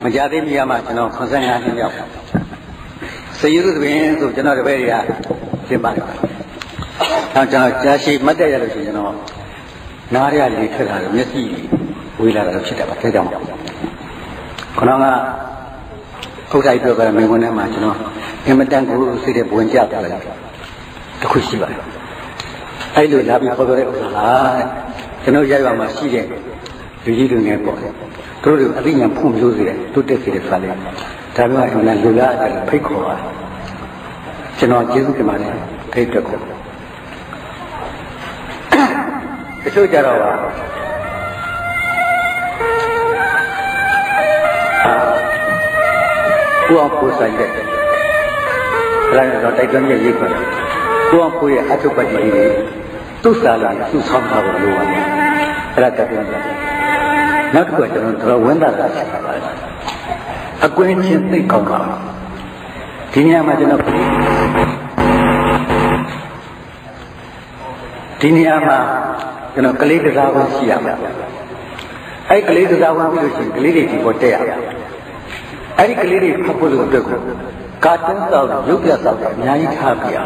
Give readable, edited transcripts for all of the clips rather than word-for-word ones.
Majadi Miyama, Consana, so you do the end of General Veria, Zimbabwe. Jashi Madaya, Naria Litera, Messi, Willa Chita, Tedam. Konanga, Okai Program, Mimona, Ematangu, City Bunja, the Kushiba. I do love you for the Java Machine, the Yidu Airport. Through the Avian Pum Lucy, to take it Valley. Tama and Lula and Picoa. General Jizukimani, Peteco. The Sojarawa. Who are poor side? Like I don't get you. Who are poor at the body? Two salads, two somehow. Not good to throw windows. A quaint thing come out. Tinia Madina Tiniama, collected our Siama. I collected our village for there. I collected a couple of the cartons of Lucas of Night Hapia.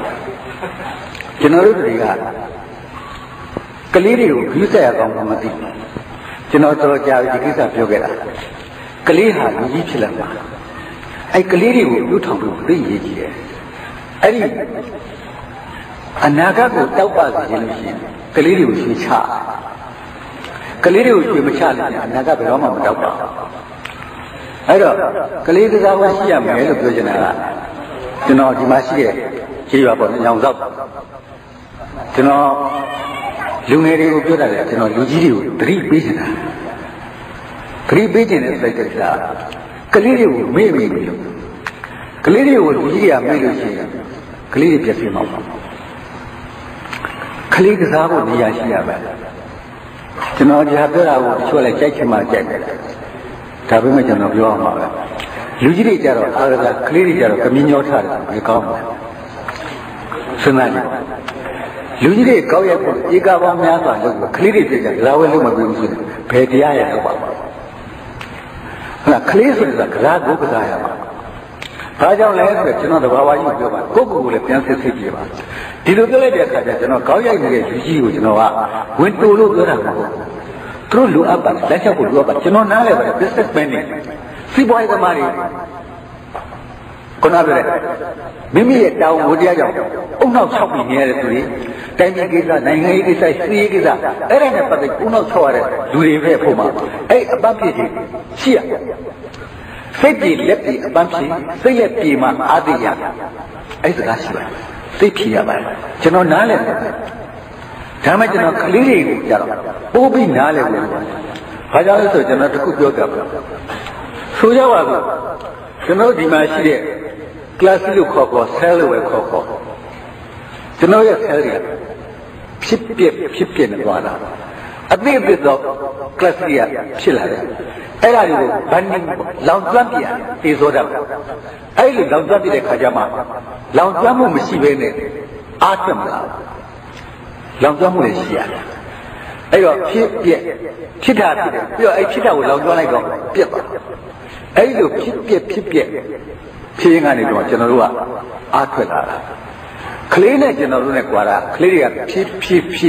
General Calirio, you say about Mamati. Genoto Javisa Yogera. Kaliha, Yichilama. I Kalirio, you talk to 3 years. I Anaga will tell us Kalirio is Cha. Kalirio is Michal and Naga Roma Dapa. I don't Kalirio is our Siam, Melodiana. Dimashi, Chiva, young up. Lunario Gura, Lugiu, 3 business. 3 business like that. Calirio, maybe. Calirio will be a million. Calirio Piafimo. Calirio Zabo, Niashia. Janojabera would show like Jackie Tabimajan of your mother. Luigi Jaro, Arada, Calirio, Camino Tar, we come. Sunani. Usually, Goya, Igawa Mata, clearly, Lavelu, Pedia. Now, clearly, the Grago Gazayama. Raja Lands, the Wawa, Goku, the Piansi City. Did you get it? Goya, went to look through Luapa, that's a good look, but you know, now, business spending. See why the money. Conabere. Mimi down would ya. Oh, no, shopping here to me. Tiny Giza, 9 Giza, 3 Giza. Erana, but the Uno Sore, do you hear Puma? Eh, a bumpy. Chia. Say, let me a bumpy, say a pima, Adia. As Gassia. Say Pia, General Nale. Tamajano Kaliri, Bobby Nale. Hajalo, General Kuyoga. Sujawa. You know, Dimashi. Classical cocoa, celery cocoa. To know your area, Pippian and water. A bit of Classia, Chilla. Ella, Banning, Lampia, is order. I live Lampia de Kajama. Lampamu Missivene, Atam. Lampamu is here. I got Chita, you are a Chita with Lampia. Pippa. I look Pippian. Seeing any General Aquila. Clean a general Nequara, clear pip,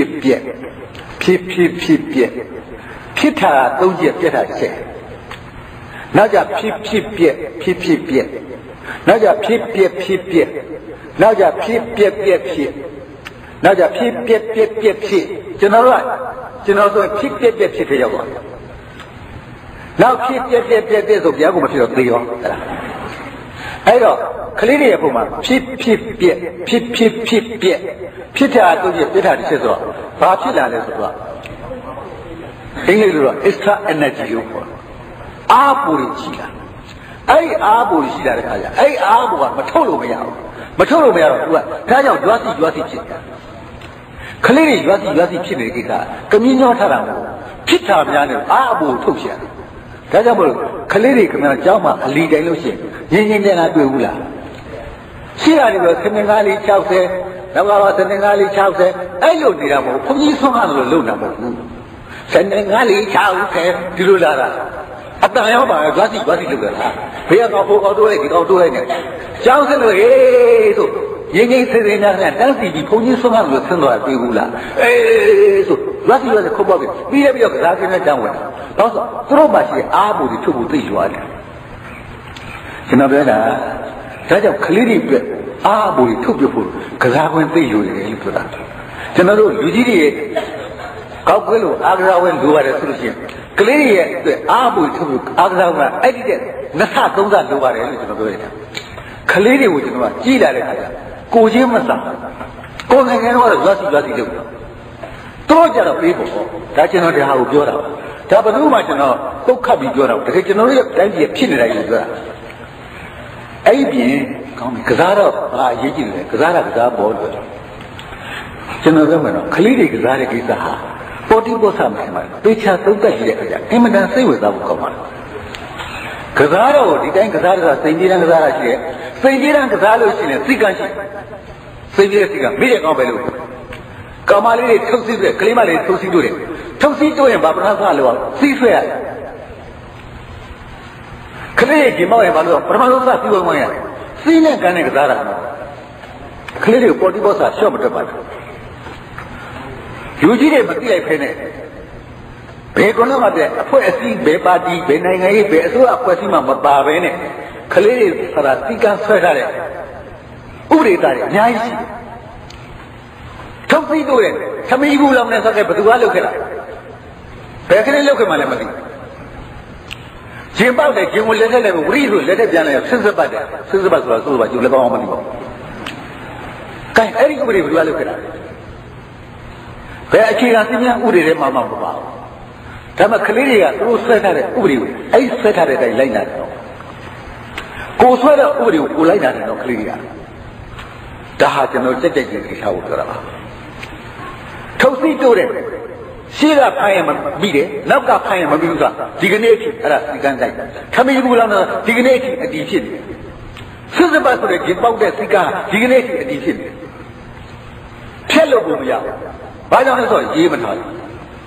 Pita, don't you get I say. Naja pip, Naja pip, Naja pip, Naja pip, General pip, now pip, of Yago. I know, clearly a woman, pip, Peter, do you better Cesar, Partila as well. English extra energy you for. Aburichia. I Aburichia, I Abu, Matolo Mea, Tayo, Dwasi, clearly Dwasi Chinica, Camino Taram, Peter Miano, Abu Tuxia. Tajable, clearly, Jama, a lead illusion. Yin Ula. See, I was Senegali Chowse, Navawa Senegali Chowse, I know the Amo, who is so Luna. Senegali Chowse, Tirulara. အတန်ရောက်ပါသွားစီလုပ်ကြလားဘေးကတော့ဟိုကောက်တိုးလိုက်ဒီကောက်တိုးလိုက်နေကျောင်းစလို့ဟေးဆိုရင်းစေးများနဲ့တန်းစီပြီးဘုံကြီးဆုံးမလို့ဆင်းသွားတွေ့ဘူးလားအေးဆိုသွားစီခုတ်ပေါက်ပြီးပြီးတော့ကစားကင်းနဲ့တောင်းဝင်တော့ဆိုသူတို့မှရှိအားပူတွေထုတ်ဖို့သိရွာတယ်ကျွန်တော်ပြောတာဒါကြောင့်ကလေးတွေအတွက်အားပူတွေထုတ်ပြဖို့ကစားခွင့်သိရွာတယ်လို့ပြောတာကျွန်တော်တို့လူကြီးတွေကောက်ကွဲလို့အားကစားဝင်လိုရတယ်ဆိုလို့ရှိရင်ကလေးတွေရဲ့အတွက်အားပူထုတ်ဖို့အားကစားကအဲ့ဒီတဲ့နှစ်ဆသုံးဆလိုပါတယ်လို့ကျွန်တော်ပြောနေတာကလေးတွေကိုကျွန်တော်ကကြည်လာတဲ့ခါကျကိုချင်းမစားကိုနိုင်ငံတော့ရွာစီလုပ်တော့ကြတော့ပြေးဖို့ဒါကျွန်တော်တရားကိုပြောတာဒါဘယ်သူမှကျွန်တော်တုတ်ခတ်ပြီးပြောတာတကယ်ကျွန်တော်တို့ရဲ့တိုင်းပြည်ဖြစ်နေတယ်လို့ပြောတာအဲ့ဒီပြင်ကောင်းပြီကစားတော့ဘာအရေးကြီးလဲကစားတာကစားပေါ်လို့ကျွန်တော်ပြောမယ်နော်ကလေးတွေကစားတဲ့ကိစ္စဟာပေါ်တိပေါ်ဆာမဖြစ်ပါဘူးတေချာသုံးသက်ကြည့်တဲ့အခါကျအင်မတန်စိတ်ဝင်စားဖို့ကောင်းပါတယ်ကစားတော့ဒီတိုင်းကစားတာစိတ်ကြီးတန်းကစားတာရှိတယ်စိတ်ကြီးတန်းကစားလို့ရှိရင်စိတ်ကရှိစိတ်ကြီးတဲ့စိတ်ကမိတဲ့ကောင်းပဲလို့ကာမလေးတွေထုတ်စီးပြီးကလေးမလေးထုတ်စီးတို့တယ်ထုတ်စီးတို့ရင်ဘာပထမလို့စီးဆွဲရတယ်ကလေးကြီးမောက်ရင်ဘာလို့ပထမဆုံးစီးဝင်ဝင်ရတယ်စီးနဲ့ကန်နဲ့ကစားတာကလေးတွေကိုပေါ်တိပေါ်ဆာရှော့မတက်ပါဘူးလူကြီးတွေမသိလိုက်ဖဲနဲ့ဘယ်ကောင်မှတဲ့အဖွဲ့အစည်းဘယ်ပါတီဘယ်နိုင်ငံရေးဘယ်အစိုးရအဖွဲ့အစည်းမှမပါဘဲနဲ့ကလေးတွေဆိုတာစီကံဆွဲထားတဲ့ဥပဒေသားတွေအများကြီးရှိတယ်ထုတ်ပြီးတော့သမီးဘူးလောင်နဲ့ဆိုတဲ့ဘယ်သူကလုပ်ခဲ့တာဘယ်ကလေးလုပ်ခဲ့မှလည်းမသိဂျင်ပေါက်တဲ့ဂျင်ကိုလက်ထက်လည်းဝရိဆိုလက်ထက်ပြန်လဲဆစ်စပတ်တယ်ဆစ်စပတ်ဆိုတာဆိုတော့ကျူလည်းကောင်းအောင်မသိပါဘူးကဲအဲ့ဒီဥပဒေဘယ်သူကလုပ်ခဲ့တာဘယ်အခြေခံစည်းမျဉ်းဥပဒေတွေမှမပါဘူးဒါမှကလေးတွေကသူတို့ဆွဲထားတဲ့ဥပဒေကိုအဲ့ဆွဲထားတဲ့အတိုင်းလိုက်နာတယ်တော့ကိုဆွဲတဲ့ဥပဒေကိုကိုလိုက်နာတယ်တော့ကလေးတွေကဒါဟာကျွန်တော်ကြက်ကြက်ကြီးထားဖို့ပြောတာပါထုတ်စီတိုးတယ်ရှေ့ကဖိုင်ရမပြီးတယ်နောက်ကဖိုင်ရမပြီးဘူးဆိုတာဒီကနေ့အထိအဲ့ဒါစီကန်းဆိုင်ခမီးဘူးလားဒီကနေ့အထိအတီးဖြစ်တယ်ဆစ်စပတ်ဆိုတဲ့ဒီပေါက်တဲ့စီကန်းဒီကနေ့အထိအတီးဖြစ်တယ်ဖြက်လို့ကိုမရဘူးဘာကြောင့်လဲဆိုတော့ရေးမထားဘူး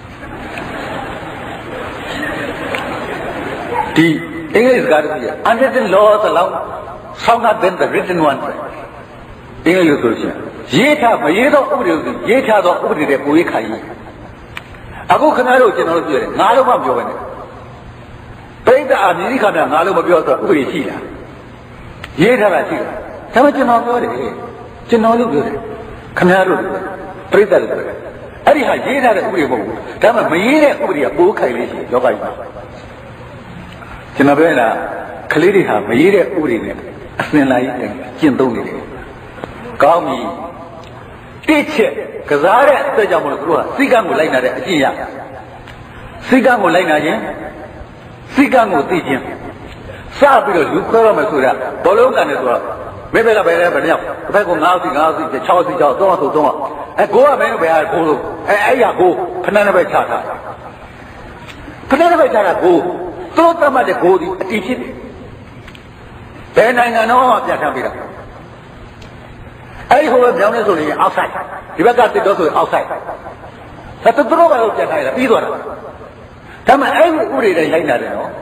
ဒီအင်္ဂလိပ်စကားတည်းက unwritten laws allow stronger than the written ones အင်္ဂလိပ်ဆိုရှင်ရေးထားမရေးတော့ဥပဒေကိုရေးထားတော့ဥပဒေတွေပိုရေးခိုင်ရင်အခုခင်ဗျားတို့ကျွန်တော်တို့ပြောတယ်ငါးလုံးမှပြောပဲနဲ့ပြိဿအမြင့်ခါမြငါးလုံးမပြောတော့ဥပဒေရှိလားရေးထားတာရှိလားဒါမှကျွန်တော်ပြောတယ်ကျွန်တော်လို့ပြောတယ်ခင်ဗျားတို့ပြိဿလို့ပြောတယ်အဲ့ဒီဟာရေးထားတဲ့ဥပဒေမဟုတ်ဘူးဒါမှမရေးတဲ့ဥပဒေကပိုးခိုင်လေးရှိလောကကြီးမှာကျွန်တော်ပြောတာကလေးတွေဟာမရေးတဲ့ဥပဒေနဲ့အစင်လာရေးကျင့်သုံးနေတယ်ကောင်းပြီတိချက်ကစားတဲ့အတွက်ကြောင့်မလို့သူကစိတ်ကံကိုလိုက်နာတဲ့အကျင့်ရစိတ်ကံကိုလိုက်နာခြင်းစိတ်ကံကိုသိခြင်းစပြီးတော့လူခွဲရမယ်ဆိုတာဘောလုံးကန်နေဆိုတော့မဲဘက်ကပဲဘယ်နှယောက်တစ်ဖက်က9စီ6စီ6စီ6 3ဆို3ကိုကမင်းတို့ဘယ်ဟာကိုလို့အဲ့ရကိုဖဏနဲ့ပဲချထားဖဏနဲ့ပဲချတာကိုသူတို့သတ်မှတ်တဲ့ကိုဒီအတီးဖြစ်တယ်ဘယ်နိုင်ငံတော့ပြတ်ထားပြီးတာအဲ့ဒီဟိုပြောင်းလဲဆိုရင် outside ဒီဘက်ကတစ်တော့ဆိုရင် outside ဒါသူတို့ကတော့ပြတ်ထားရတာပြီးသွားတာဒါမှအဲ့ဒီဥပဒေတိုင်းလိုက်နာတယ်နော်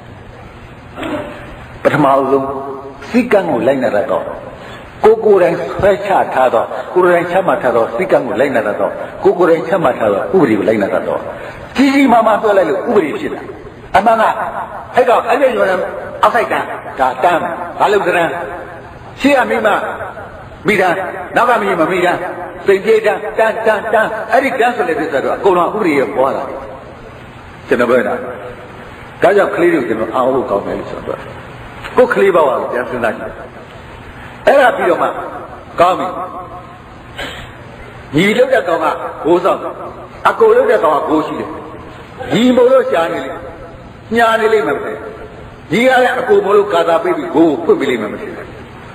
ပထမဆုံးစိတ်ကံကိုလိုက်နာတတ်တော့ကိုယ်တိုင်ဆွဲချထားတော့ကိုယ်တိုင်ချမှတ်ထားတော့စိတ်ကံကိုလိုက်နာတတ်တော့ကိုယ်တိုင်ချမှတ်ထားတော့ဥပဒေကိုလိုက်နာတတ်တော့ကြီးကြီးမားမားပြောလိုက်လို့ဥပဒေဖြစ်လာအမှန်ကအဲ့တော့အဲ့ဒီရောအောက်ဆိုင်တန်းဒါတန်းဘာလို့တန်းရှေ့ကမိမမိတန်းနောက်ကမိမမိတန်းစိတ်ပြေးတန်းတန်းအဲ့ဒီတန်းဆိုတဲ့ပြဿနာတော့အကုန်လုံးဥပဒေရပေါ်လာတယ်ကျွန်တော်ပြောတာဒါကြောင့်ကလေးတွေကိုကျွန်တော်အားဟုတ်ကောင်းတယ်လို့ဆိုတော့ကိုယ်ကလေးဘဝကိုပြန်စဉ်းစားကြည့်အဲ့ဒါပြီးတော့မှကောင်းပြီညီလုပ်တဲ့ကောင်ကဘိုးဆောင်အကိုလုပ်တဲ့ကောင်ကဘိုးရှိတယ်ညီမို့လို့ရှားနေလေညာနေလိမ့်မယ်ညီရတဲ့အကိုမို့လို့ကာသာပေးပြီးဘိုးဖွင့်ပေးလိမ့်မယ်မဖြစ်ဘူး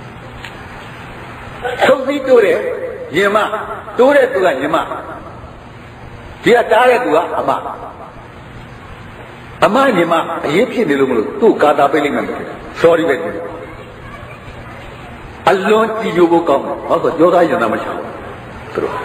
သုံးစီတိုးတယ်ရင်မတိုးတဲ့သူကရင်မဒီကတားတဲ့သူကအမညီမအရေးဖြစ်နေလို့မလို့သူ့ကာသာပေးလိမ့်မယ် sorry ပဲအလွန်ကြည်ညိုဖို့ကောင်းတယ်ဘာလို့ပြောသားရင်သားမချဘူးသူတို့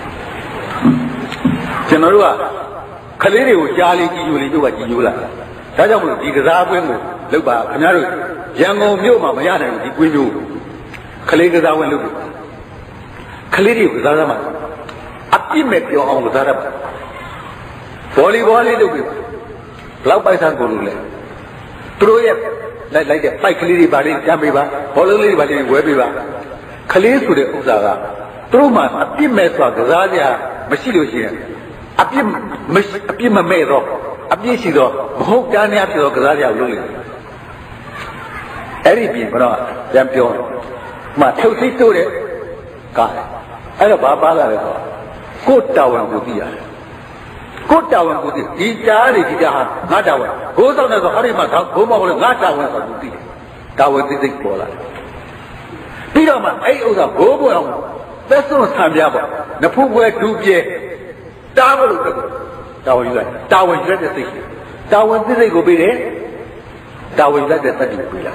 ကျွန်တော်တို့ကခလေးတွေကိုကြားလေးကြည်ညိုလေးတို့ကကြည်ညိုလာဒါကြောင့်မလို့ဒီကစားကွင်းကိုလုပ်ပါခင်ဗျားတို့ရန်ကုန်မြို့မှာမရနိုင်ဘူးဒီကွင်းမျိုးကလေးကစားကွင်းလုပ်လို့ကလေးတွေကစားရမှာအပြစ်မဲ့ပြောအောင်ကစားရမှာဗောလီဘောလေးလုပ်ပြီးဘလောက်ပိုက်ဆံကုန်လို့လဲသူတို့ရဲ့လိုက်တဲ့ပိုက်ကလေးတွေပါလေးကြမ်းပေးပါဘောလုံးလေးတွေပါလေးဝဲပေးပါကလေးဆိုတဲ့ဥစ္စာကသူတို့မှအပြစ်မဲ့ဆိုတာကစားကြမရှိလို့ရှိရင်အပြစ်မမဲ့တော့အပြစ်ရှိတော့မဟုတ်တားများဖြစ်တော့ကစားကြလို့လေအဲ့ဒီပြင်ကတော့ပြန်ပြောမှထုတ်စိတ်တို့တဲ့ကားအဲ့တော့ဘာပါလာလဲဆိုကိုတာဝန်ကိုသိရတယ်ကိုတာဝန်ကိုသိဒီကြားတွေဒီကြားဟာငါတာဝန်ဘိုးဆောင်တဲ့ဆိုဟောဒီမှာဘိုးမောက်လို့ငါတာဝန်ဆိုသူသိတယ်တာဝန်သိသိပေါ်လာတယ်ပြီးတော့မှအဲ့ဥစ္စာဘိုးဘွယ်အောင်သက်စွန့်ဆံပြပါနဖူးပွဲဒူးပြဲတားမလို့တာဝန်ယူလိုက်တာဝန်ယူတဲ့စိတ်တာဝန်သိစိတ်ကိုပြီးတယ်တာဝန်ယူတဲ့သတ္တိကိုပြီးလာ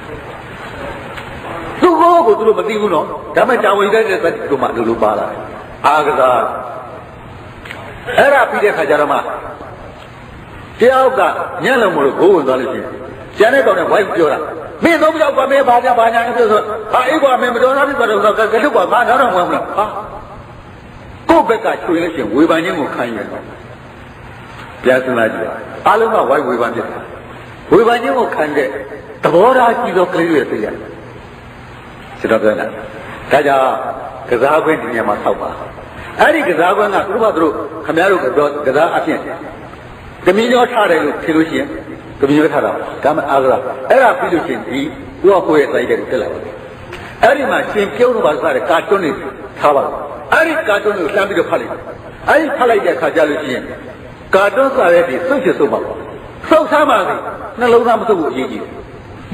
သူ့ကိုသူတို့မသိဘူးနော်ဒါပေမဲ့တာဝန်ယူတဲ့သတ္တိကိုမှလိုပါလာအာကစားအဲ့ဒါပြီးတဲ့ခါကျတော့မှတယောက်ကညံ့လုံးမလို့ဘိုးဝင်သွားလို့ရှိရင်ကျန်တဲ့ကောင်နဲ့ဝိုင်းပြောတာမင်းသုံးယောက်ပါမင်းဘာညာပြောဆိုဟာအေးကွာမင်းမတော်သားပြီဆိုတော့ကတုတ်ပါငါတော့ဝင်မလားဟာကိုယ့်ဘက်ကချွေလို့ရှိရင်ဝေဖန်ခြင်းကိုခံရတယ်ပြန်စလာကြည့်အားလုံးကဝိုင်းဝေဖန်ဖြစ်တယ်ဝေဖန်ခြင်းကိုခံတဲ့သဘောထားကြည့်တော့ကလေးတွေသိရတယ်စတော့ပြောတာဒါကြောင့်ကစားခွင့်ဒီညမှာဆောက်ပါအဲ့ဒီကစားကွင်းကသူတို့ခင်ဗျားတို့ကစားအဖြစ်ကမင်းရောထားတယ်လို့ထင်လို့ရှိရင်ကမင်းရောထားတာဒါမှအားကစားအဲ့ဒါပြီးလို့ရှိရင်ဒီသူကကိုယ့်ရဲ့စိုက်တဲ့ကိုတက်လာတယ်အဲ့ဒီမှာရှင်ပြုံးတော့ပါစားတဲ့ကာတွန်းတွေထားပါအဲ့ဒီကာတွန်းကိုလှမ်းပြီးတော့ဖတ်လိုက်အဲ့ဒီဖတ်လိုက်တဲ့အခါကျလို့ရှိရင်ကာတွန်းစားတဲ့ဒီစုပ်ချစုပ်ပါစုပ်ထားပါစေနှလုံးသားမစုပ်ဘူးအရေးကြီးတယ်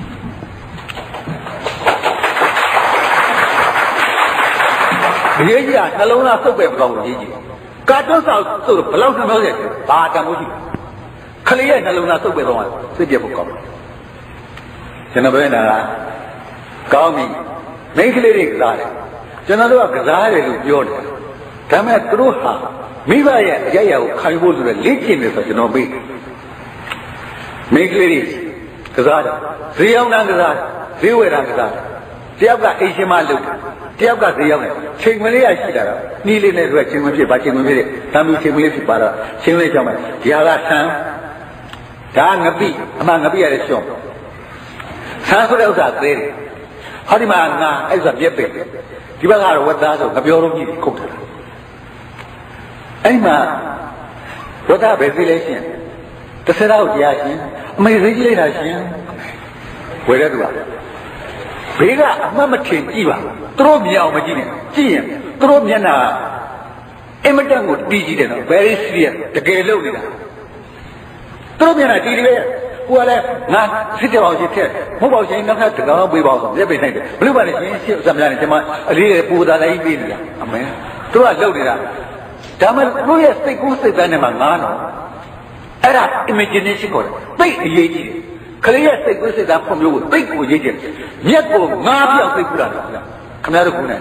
အရေးကြီးတာနှလုံးသားစုပ်ပဲမကောင်းဘူးအရေးကြီးကာတွန်းစားစုပ်ဘယ်လောက်နှလုံးသားဘာတန်ဖို့ရှိခလေးရဲ့နှလုံးသားစုပ်ပဲတော့စိတ်ပြဖို့ကောင်းတယ်ကျွန်တော်ပြောနေတာကောင်းပြီမိန်းကလေးတွေကစားတယ်ကျွန်တော်တို့ကစားရတယ်လို့ပြောတယ်ဒါပေမဲ့သူတို့ဟာမိဘရဲ့အရရကိုခံဖို့ဆိုတော့လေ့ကျင့်တယ်ဆိုကျွန်တော်ပြီးမိန်းကလေးတွေကစားတယ်ဈေးရောက်တာကစားဈေးဝယ်တာကစားတယောက်ကအိမ်ရှင်မလုပ်တယ်တယောက်ကဈေးရောက်တယ်ချိန်မလေးရရှိတာတော့နှီးလေးနဲ့ဆိုချိန်မဖြစ်ပါချိန်မဖြစ်တဲ့တမ်းပြီးချိန်မလေးဖြစ်ပါတော့ချိန်လေးကြောင့်မှဒီဟာကဆန်းဒါငပိအမှငပိရတဲ့ရှော့ဆန်းဆိုတဲ့ဥစ္စာသေးတယ်ဟောဒီမှာငါအဲ့ဥစ္စာပြက်ပဲဒီဘက်ကတော့ဝတ်သားဆိုငပြောတော့ကြီးခုတ်တယ်အဲ့မှာဝတ်သားပဲသိလဲရှင်တစ်စက်တော့တရားရှင်အမေသိကြည့်လိုက်တာရှင်ဝယ်တဲ့သူကဘေးကအမှတ်မထင်ကြည့်ပါသူတို့မြင်အောင်မကြည့်နဲ့ကြည့်ရင်သူတို့မျက်နှာအင်မတန်ကိုတီးကြည့်တယ်နော် very serious တကယ်လို့နေတာသူတို့မျက်နှာတီးတယ်ပဲကိုကလည်းငါစစ်တယ်အောင်ရှိတဲ့မဟုတ်ပါဘူးရှင်နောက်ထပ်တကောင်းပေးပါအောင်လက်ပေးနိုင်တယ်ဘလို့ပါလဲရှင်ရှစ်စံများနေကျွန်မအလေးပူတာလည်းပြီးနေတာအမေသူကလှုပ်နေတာဒါမှသူရဲ့စိတ်ကူးစိတ်သားနဲ့မှငားတော့အဲ့ဒါ imagination ကိုသိအရေးကြီးတယ်ခလေးရဲ့စိတ်ကူးစိတ်သားဖွံ့ဖြိုးဖို့သိကိုရေးကြည့်မြက်ကိုငားပြောင်းသိကူတာလေခင်ဗျားတို့ကူးနိုင်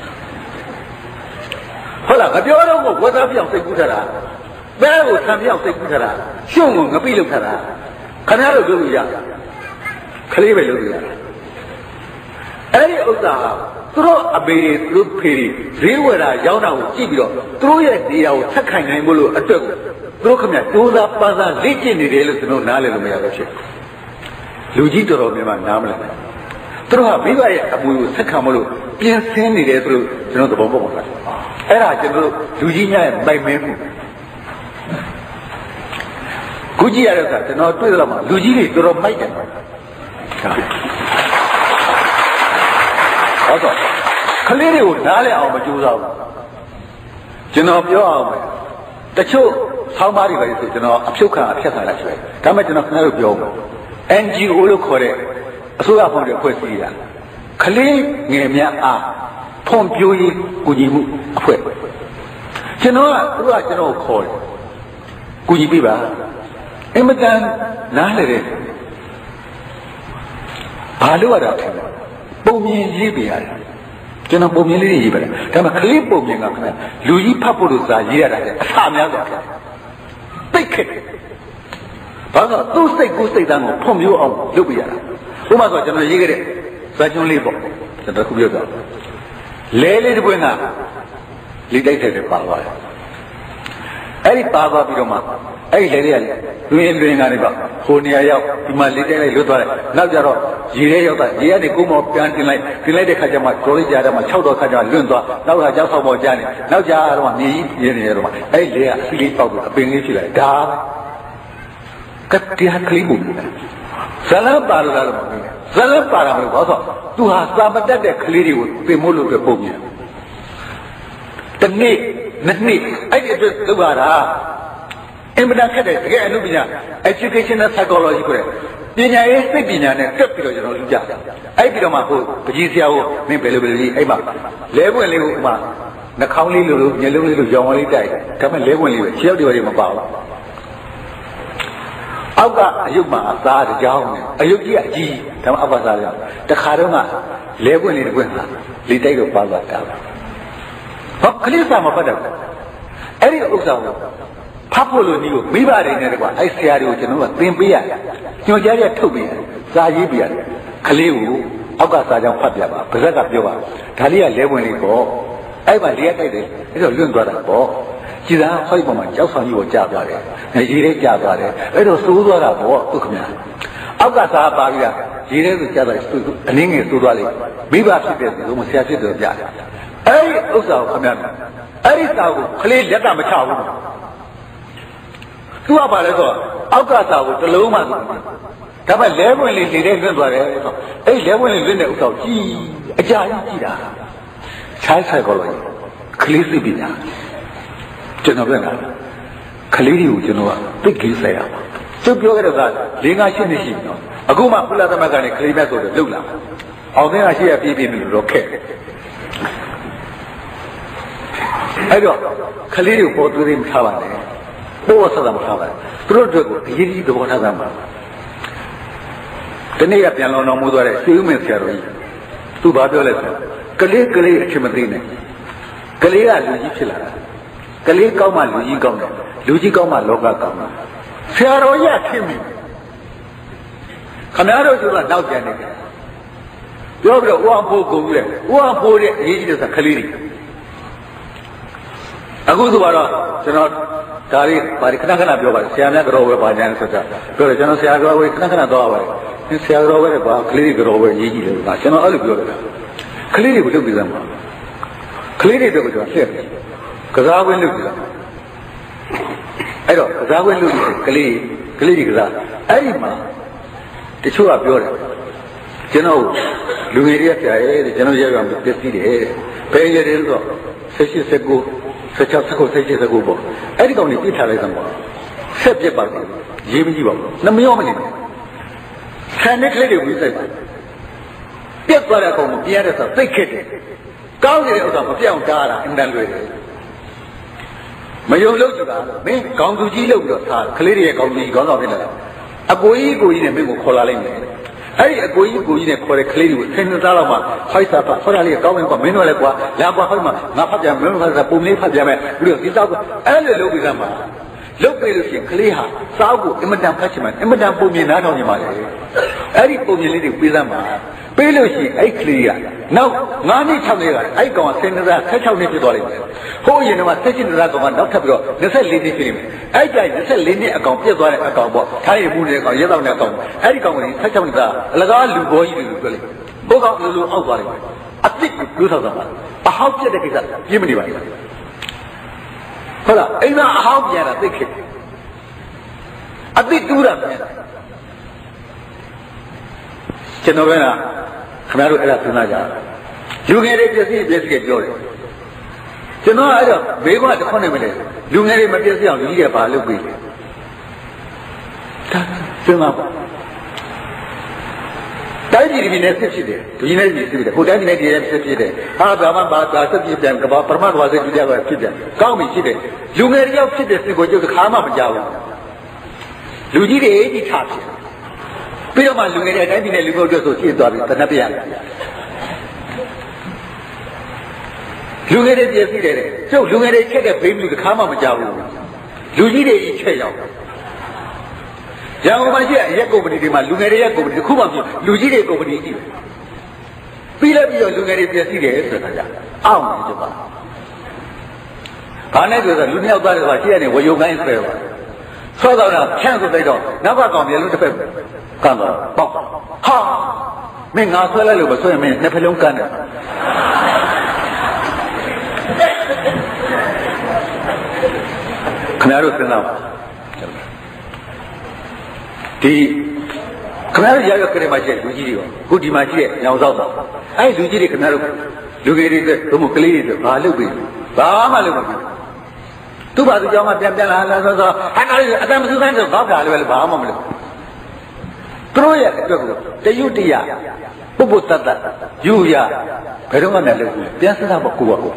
ဟုတ်လားငါပြောတော့ကိုဝတ်သားပြောင်းသိကူတာဘဲကိုဆံပြောင်းသိကူတာရှုံကိုငပိလောက်တာခင်ဗျားတို့လုပ်လို့ရခလေးပဲလုပ်လို့ရအဲ့ဒီဥစ္စာသူတို့အပေတွေသူတို့ဖေတွေဈေးဝယ်တာရောင်းတာကိုကြည့်ပြီးတော့သူတို့ရဲ့နေရာကိုဆက်ခိုင်နိုင်ဖို့လို့အတွက်ကိုသူတို့ခင်ဗျာတိုးသားပန်းစားလေ့ကျင့်နေတယ်လို့ကျွန်တော်နားလည်လို့မရတော့ဖြစ်လူကြီးတော်တော်များများနားမလည်ဘူးသူတို့ကမိဘရဲ့အမွေကိုဆက်ခံမလို့ပြင်ဆင်နေတယ်ဆိုလို့ကျွန်တော်သဘောပေါက်ပါလားအဲ့ဒါကျွန်တော်လူကြီးများရဲ့ပိုင်မင်းမှုခုကြည့်ရတဲ့အခါကျွန်တော်တွေ့တော့မှလူကြီးတွေတော်တော်မိုက်တယ်ဟုတ်တော့ခလေးတွေကိုနားလည်အောင်မကြိုးစားဘူးကျွန်တော်ပြောအောင်ပဲတချို့ဆောင်းပါးတွေပဲဆိုကျွန်တော်အဖြုတ်ခံအဖြတ်ခံလိုက်ဆွဲဒါမှကျွန်တော်ခင်ဗျားတို့ပြောမယ် NGO လို့ခေါ်တဲ့အစိုးရဖော်တဲ့အဖွဲ့အစည်းကခလေးငယ်များအားဖွံ့ဖြိုးရေးကူညီမှုအဖွဲ့ကျွန်တော်ကသူကကျွန်တော်ခေါ်တယ်ကူညီပေးပါအင်မတန်နားလေတယ်ဘာလို့ရတာလဲပုံမြင်ရေးပေးရတယ်ကျွန်တော်ပုံမြင်လေးတွေရေးပါတယ်ဒါပေမဲ့ကလေးပုံမြင်ကခင်ဗျလူကြီးဖတ်ဖို့လို့စာရေးရတာလေအဆအများဆုံးတိတ်ခက်ဘာလို့သူ့စိတ်ကိုယ်စိတ်တန်းကိုဖွံ့ဖြိုးအောင်လုပ်ပြရတာဥပမာဆိုကျွန်တော်ရေးခဲ့တဲ့ဇာတ်ကျွန်းလေးပေါ့ကျွန်တော်ခုပြောပြလဲလေးတစ်ပွင့်ကလိတိုက်တဲ့ပါသွားတယ်အဲ့ဒီပါသွားပြီးတော့မှအဲ့ဒီလဲလေးကလွင်ကနေပါဟိုနေရာရောက်ဒီမှာလိတိုက်လိုက်လွတ်သွားတယ်နောက်ကြတော့ရေထဲရောက်တာရေကနေကုန်းမောပြန်တင်လိုက်တဲ့ခါကျမှကြော်လိုက်ကြတာမှ6တော့ခါကျမှလွင့်သွားနောက်ကကြောက်ဆောက်ပေါ်ကျနေနောက်ကြတော့မြေကြီးနေရတော့မှအဲ့ဒီလဲကအစီလေးပေါက်ပြီးအပင်လေးဖြစ်လာဒါကတရားကလေးပုံဇလပ်ပါလို့လားလို့ဇလပ်ပါတာမလို့ဘာလို့သူဟာစာမတက်တဲ့ကလေးတွေကိုသင်ဖို့လို့ပဲပုံပြန်တနေ့နှစ်အဲ့ဒီအတွက်လုပ်ရတာအင်မတန်ခက်တယ်တကယ်အလုပ်ပညာ educational psychology ကိုပညာရေးစိတ်ပညာနဲ့တက်ပြီးတော့ကျွန်တော်လုပ်ကြအဲ့ပြီးတော့မှဟိုပကြီးဆရာကိုမင်းဘယ်လိုအဲ့မှာလဲပွင့်လေးကိုဥမာနှာခေါင်းလေးလိုမျက်လုံးလေးလိုရောင်လေးတိုက်ဒါပေမဲ့လဲပွင့်လေးပဲခြေထောက်တွေမပါဘူးအောက်ကအယုတ်မှာအသားတကြောင်အယုတ်ကြီးအကြီးဒါမှအောက်ကစားရတခါတော့မှလဲပွင့်လေးတစ်ပွင့်ဟာလေတိုက်တော့ပါသွားတာဟောကလေးစာမဖတ်တယ်အဲ့ဒီဥစ္စာကိုဖတ်ဖို့လို့ဒီကိုမိဘတွေနဲ့တကွာအဲ့ဆရာတွေကိုကျွန်တော်ကသင်ပေးရတယ်ညွှန်ကြားရထုတ်ပေးရတယ်စာရေးပေးရတယ်ကလေးကိုအောက်ကစာကြောင်ဖတ်ပြပါဗဇက်ကပြောပါဒါလေးကလဲပွင့်လေးပေါ့အဲ့မှာလေးရတိုက်တယ်အဲ့တော့လွင့်သွားတာပေါ့ကြည်သာဟောဒီပေါ်မှာကြောက်ဆောင်ကြီးကိုကြာသွားတယ်ရေထဲကြာသွားတယ်အဲ့တော့စိုးသွားတာပေါ့သူခင်ဗျာအောက်ကစာပါပြီးတာရေထဲကိုကြာသွားတယ်အနည်းငယ်စိုးသွားလိမ့်မိဘဖြစ်တဲ့သူကဆရာဖြစ်တယ်ပြတယ်အဲ့ဒီဥစ္စာကိုခင်ဗျာအဲ့ဒီစာကိုကလေးလက်ကမချဘူးသူကပါလဲဆိုအောက်ကစာကိုတစ်လုံးမှသူဒါပေမဲ့လဲပွင့်လေးလေထဲလွင့်သွားတယ်ဆိုအဲ့လဲပွင့်လေးလွင့်တဲ့ဥစ္စာကိုကြည်အကြာကြီးကြည့်တာchild psychology ကလေးစိတ်ပညာကျွန်တော်ပြောတာကလေးတွေကိုကျွန်တော်ကသိကိစ္စရပါသူပြောခဲ့တဲ့က၄-၅-၈နှစ်ရှိပြီနော်အခုမှကုလသမဂ္ဂနဲ့ကလေးမြတ်ဆိုတော့လုတ်လာအောင်သိန်းကရှိရပြည့်လို့တော့ခက်အဲ့တော့ကလေးတွေကိုပေါ်သွေးမထားပါနဲ့ပေါ်ဆက်တာမထားပါနဲ့သူတို့တို့အရေးကြီးသဘောထားတာပါဒီနေ့ကပြန်လောင်းတော်မူသွားတဲ့စေဦးမင်းဆရာတော်ကြီးသူဘာပြောလဲဆိုကလေးအချင်းမသိနဲ့ကလေးကလူကြီးဖြစ်လာတာကလေးကောင်းမှလူကြီးကောင်းတယ်လူကြီးကောင်းမှလောကကောင်းတယ်ဆရာတော်ကြီးကခင်ပြီခမည်းတော်ကနောက်ပြန်နေတယ်ပြောပြီးတော့ဦးအောင်ဖို့ကုန်ပြီးတယ်ဦးအောင်ဖို့တဲ့အရေးကြီးတဲ့ကလေးတွေအခုဆိုတော့ကျွန်တော်ဒါလေးဗာခဏပြောပါတယ်ဆရာများကြောဝဲပါညာဆိုတာပြောတယ်ကျွန်တော်ဆရာကြောဝဲခဏတော့ပါတယ်ဆရာကြောဝဲတဲ့ဘာကလေးတွေကြောဝဲရေးကြည့်တယ်ကကျွန်တော်အဲ့လိုပြောတယ်ကလေးတွေကိုလုပ်ပြီးသားမှာကလေးတွေတော့ကျွန်တော်ဆက်တယ်ကစားခွင့်လုပ်ပြီးသားအဲ့တော့ကစားခွင့်လုပ်ပြီးကလေးတွေကစားအဲ့ဒီမှာတချို့ကပြောတယ်ကျွန်တော်လူငယ်တွေကဆရာရဲ့ကျွန်တော်ရောက်ရမှာပြည့်စည်တယ်ဘယ်ရတယ်ဆိုတော့18 19 16 19ပေါ့အဲ့ဒီကောင်တွေပြစ်ထားလိုက်သမှာဆက်ပြစ်ပါဘူးရေးမကြည့်ပါဘူးနှမရောမနေဘူးဆန်တဲ့ကလေးတွေဝိစိုက်ပါပြက်သွားတဲ့ကောင်ကိုပြရတဲ့ဆိုသိခက်တယ်ကောင်းနေတဲ့ဥစ္စာမပြောင်းတားတာအင်တန်လွယ်တယ်မယုံလို့ဆိုတာမင်းကောင်းသူကြီးလို့ပြီးတော့သားကလေးတွေရဲ့ကောင်းသူကြီးခေါင်းဆောင်ဖြစ်လာတာအကိုကြီးနဲ့မင်းကိုခေါ်လာလိုက်မယ်အဲ့ဒီအကိုကြီးနဲ့ခေါ်တဲ့ကလေးတွေကိုဆင်းနေသားတော့မှဖိုက်စားပါခေါ်ရလေးကောင်းရင်ကွာမင်းတို့လည်းကွာလာကွာဟောမှာငါဖတ်ပြန်မင်းတို့ကပုံလေးဖတ်ပြန်မယ်ပြီးတော့ဒီတော့အဲ့လိုလုပ်ပြီးသားမှာလုပ်ပြီးလို့ရှိရင်ကလေးဟာစားဖို့အင်မတန်ဖတ်ချင်မှအင်မတန်ပုံမြင်နားထောင်ချင်ပါလေအဲ့ဒီပုံမြင်လေးတွေပေးသားမှာပေးလို့ရှိရင်အဲ့ကလေးကနောက်9နှစ်6နှစ်ကအဲ့ကောင်ကဆင်းနေတာ16နှစ်ဖြစ်သွားလိမ့်မယ်ဟိုအရင်က16နှစ်ကောင်ကနောက်ထပ်ပြီးတော့24နှစ်ဖြစ်နေမယ်အဲ့ကြိုင်24နှစ်အကောင်ပြတ်သွားတဲ့အကောင်ပေါ့ထိုင်းရမှုတဲ့အကောင်ရဲတောင်တဲ့အကောင်အဲ့ဒီကောင်က16နှစ်ကအလကားလူဘောကြီးတွေလို့ပြောလိုက်ဘိုးကောင်လိုအောက်သွားလိမ့်မယ်အစ်စ်ကိုပြောထားတာအဟောက်ပြတ်တဲ့ကိစ္စပြင်းမနေပါဘူးဟုတ်လားအိမ်မှာအဟောက်ပြန်တာသိခဲ့အစ်စ်တူးတာပြန်ကျွန်တော်ကခင်ဗျားတို့အဲ့ဒါစဉ်းစားကြလူငယ်တွေပြည့်စည်ပြောတယ်ကျွန်တော်အဲ့တော့ဘေးကတစ်ခွန်းနေမလဲလူငယ်တွေမပြည့်စည်အောင်လူကြီးကဘာလုပ်ပေးလဲစဉ်းစားပါတိုင်းပြည်နဲ့ဆက်ဖြစ်တယ်ဒီနေ့ပြည်ဖြစ်တယ်ဟိုတိုင်းပြည်နဲ့ဒီနေ့ဆက်ဖြစ်တယ်ဟာဘာမှဘာဆက်ဖြစ်ပြန်ကဘာပရမတ်ဝါစိတ်ကြည့်ရတာဖြစ်ပြန်ကောင်းပြီဖြစ်တယ်လူငယ်တွေရောက်ဖြစ်တဲ့စိတ်ကိုကျုပ်တစ်ခါမှမကြောက်ဘူးလူကြီးတွေကြီးထားဖြစ်ပြီးတော့မှလူငယ်တွေအတိုင်းပြည်နဲ့လူမျိုးတွေဆိုရှင်းသွားပြီတနက်ပြရတယ်လူငယ်တွေပြည့်စည်တယ်ကျုပ်လူငယ်တွေချက်တဲ့ဘိန်းလူတစ်ခါမှမကြောက်ဘူးလူကြီးတွေကြီးချက်ရောက်ရန်ကုန်မှာရှိတဲ့ရက်ကုမ္ပဏီတွေမှာလူငယ်တွေရက်ကုမ္ပဏီတစ်ခုမှမရှိလူကြီးတွေကုမ္ပဏီရှိတယ်ပြီးလည်းပြီးတော့လူငယ်တွေပြည့်စည်တယ်ဆိုတာကြအောင်နေကြပါဘာနဲ့ဆိုတော့လူနှစ်ယောက်သားတွေကရှိရနေဝယုံကိုင်းဆွဲပါဆောတော့ဖြန့်ဆိုလိုက်တော့နောက်ကကောင်ပြလို့တစ်ဖက်ကန်းတော့ပေါက်ဟာမင်းငါဆွဲလိုက်လို့မဆွဲမင်းနှစ်ဖက်လုံးကန်းတယ်ခင်ဗျားတို့စဉ်းစားပါဒီခင်ဗျားတို့ရောက်ကြတဲ့မှာရှိတဲ့လူကြီးတွေခုဒီမှာရှိတဲ့ညောင်ဆောက်တာအဲ့လူကြီးတွေခင်ဗျားတို့လူငယ်တွေတို့မကလေးတွေဘာလုပ်ပြီဘာမှလုပ်မဖြစ်သူ့ဘာသူကြောင့်မှပြန်လာဆိုဟာနာလေးအတမ်းမစူးစမ်းဆိုတော့ဘာလဲဘာမှမလုပ်သူတို့ရဲ့အတွက်ကိုတယုတ်တရပုပ္ပတ္တယူရဘယ်တော့မှမလုပ်ဘူးပြန်စတာပေါ့ကိုယ့်ဘာကို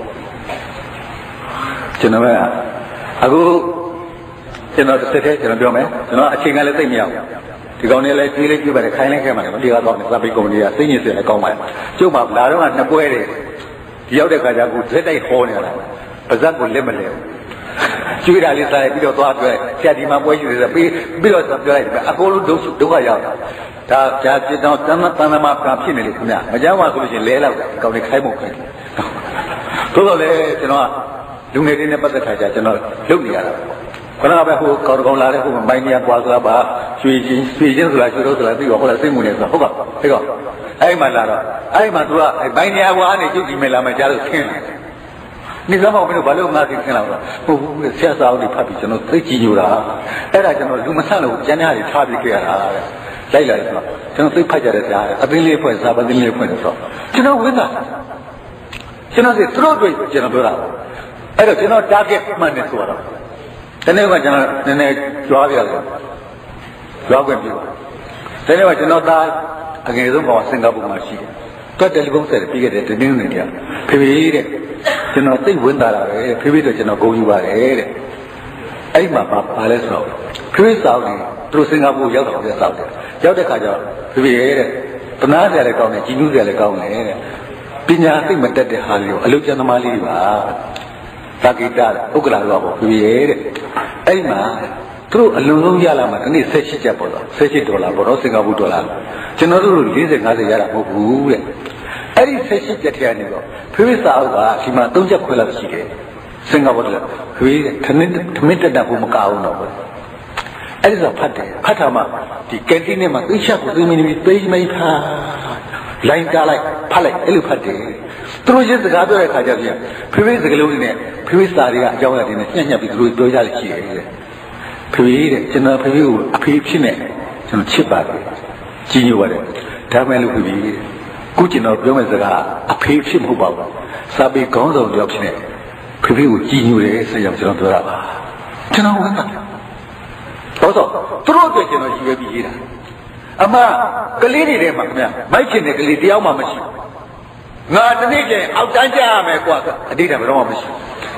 ကျွန်တော်ကအခုကျွန်တော်တစ်ဆက်တည်းကျွန်တော်ပြောမယ်ကျွန်တော်အချိန်ကလည်းသိမရဘူးဒီကောင်လေးလည်းကြီးလေးပြပါတယ်ခိုင်းလိုက်ခဲ့ပါတယ်မဒီကတော့စာပေကုမ္ပဏီကစိတ်ညစ်စရာလည်းကောင်းပါတယ်ကျုပ်မှလာတော့ကနှစ်ပွဲတယ်ဒီရောက်တဲ့ခါကျအခုဇက်တိုက်ဟောနေလာပါဇက်ကိုလက်မလဲကျွေးတာလေးစားရပြီးတော့သွားတွေ့ဆရာဒီမှာပွဲရှိတယ်ပြီးတော့ပြောလိုက်တယ်အကုန်လုံးဒုက္ခရောက်တာဒါကြာပြတော့တန်တမာဖြစ်နေလို့ခင်ဗျမကြောက်ပါဆိုလို့ရှိရင်လဲလောက်တယ်ကောင်းနေခိုင်းဖို့ခိုင်းသို့တော့လေကျွန်တော်ကလူငယ်တွေနဲ့ပတ်သက်ခါကျကျွန်တော်လုပ်နေရတာခဏပဲဟိုကောင်လာတဲ့ဟိုမိုင်းနေရကွာဆိုတာပါရွှေချင်းဆိုတာရွှေတော့ဆိုတာပြီးတော့ဟိုလာစိတ်မူနေဆိုတာဟုတ်ကဲ့အဲ့တော့အဲ့မှာလာတော့အဲ့မှာသူကမိုင်းနေရကွာနေကျုပ်ဒီမဲ့လာမှကြားလို့ခင်းတယ်နေစမောင်မင်းတို့ဘာလို့ငါသိခင်းလာတော့ဟုတ်ဘူးဆရာစာအုပ်တွေဖတ်ပြီးကျွန်တော်သိကြည့်ညိုတာအဲ့ဒါကျွန်တော်လူမဆန့်လို့ကျန်တဲ့ဟာတွေထားပြီးခဲ့ရတာတဲ့လိုက်လာတယ်ဆိုတော့ကျွန်တော်သိဖတ်ကြတဲ့ဆရာအသိလေးဖွင့်စာပသိလေးဖွင့်တယ်ဆိုတော့ကျွန်တော်ဝင်တာကျွန်တော်စီသူတို့တွေ့ကျွန်တော်ပြောတာအဲ့တော့ကျွန်တော် target မှန်တယ်ဆိုတော့တနေ့ကကျွန်တော်နည်းနည်းကြွားပြရတယ်ကြွားခွင့်ပြုတနေ့ကကျွန်တော်သားအငယ်ဆုံးကောင်စင်ကာပူမှာရှိတယ်တွတ်တယ်လီဖုန်းဆက်ပြီးခဲ့တဲ့တင်းတင်းနေတယ်ဖေဖေတဲ့ကျွန်တော်သိဝင်တာပဲဖေဖေတော့ကျွန်တော်ဂုဏ်ယူပါတယ်တဲ့အဲ့မှာပါလဲဆိုတော့ဖေဖေစောက်နေသူတို့စင်ကာပူရောက်တော့စောက်တယ်ရောက်တဲ့ခါကျတော့ဖေဖေတဲ့တနာစရာလည်းကောင်းတယ်ကြည်နူးစရာလည်းကောင်းတယ်တဲ့ပညာသိမတက်တဲ့ဟာတွေကိုအလုကျန်သမားလေးတွေပါသာကိတဥက္ကလာတော့ပေါ့ဖေဖေတဲ့အဲ့မှာသူတို့အလုံးလုံးရလာမှဒီနေ့18ကျပ်ပေါ့တော့18ဒေါ်လာပေါ့တော့စင်ကာပူဒေါ်လာကျွန်တော်တို့40 50ရတာမဟုတ်ဘူးတဲ့အဲ့ဒီ18ကျပ်ထဲကနေတော့ဖေဖေစာအုပ်ကဒီမှာ3ချက်ခွဲလောက်ရှိတယ်စင်ကာပူဒေါ်လာဖေဖေထမင်းတက်တာဘုမကအောင်တော့ဘူးအဲ့ဒီဆိုဖတ်တယ်ဖတ်တာမှဒီကင်တင်းထဲမှာသိချက်ကိုသိမင်းပြီးသိမိတ်ခါလိုင်းကားလိုက်ဖတ်လိုက်အဲ့လိုဖတ်တယ်သူတို့ချင်းစကားပြောတဲ့ခါကျပြန်ဖေဖေစကားလုံးတွေနဲ့ဖေဖေစာတွေကအကြောင်းအရာတွေနဲ့ညှက်ညှက်ပြီးသူတို့ပြောကြလိမ့်ရှိတယ်တဲ့ဖေဖေတဲ့ကျွန်တော်ဖေဖေကိုအဖေဖြစ်နေကျွန်တော်ချစ်ပါတယ်ကြီးညိုပါတယ်ဒါမှမဟုတ်ဖေဖေခုကျွန်တော်ပြောမယ့်စကားအဖေဖြစ်မဟုတ်ပါဘူးစာပေခေါင်းဆောင်တယောက်ဖြစ်နေဖေဖေကိုကြီးညိုတယ်ဆိုရင်ကျွန်တော်ပြောတာပါကျွန်တော်ဝင်တာတော့သူတို့အတွက်ကျွန်တော်ရွေးပြီးရေးတာအမကလေးတွေထဲမှာခင်ဗျမိုက်ချင်တဲ့ကလေးတယောက်မှမရှိငါတနေ့ကျရင်အောက်တန်းကြရမယ်ကွာအတိတ်ကဘယ်တော့မှမရှိ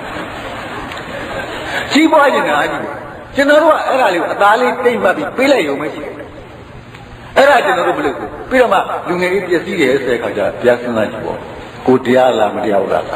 ကြီးပွားနေတာအကြီးကျွန်တော်တို့ကအဲ့ဒါလေးကိုအသားလေးတိတ်မှတ်ပြီးပေးလိုက်ရုံပဲရှိတယ်အဲ့ဒါကျွန်တော်တို့မလုပ်ဘူးပြီးတော့မှလူငယ်ကြီးပြည့်စည်တယ်ဆိုတဲ့ခါကျပြစဉ်းစားကြည့်ပေါ့ကိုတရားလားမတရားဘူးလား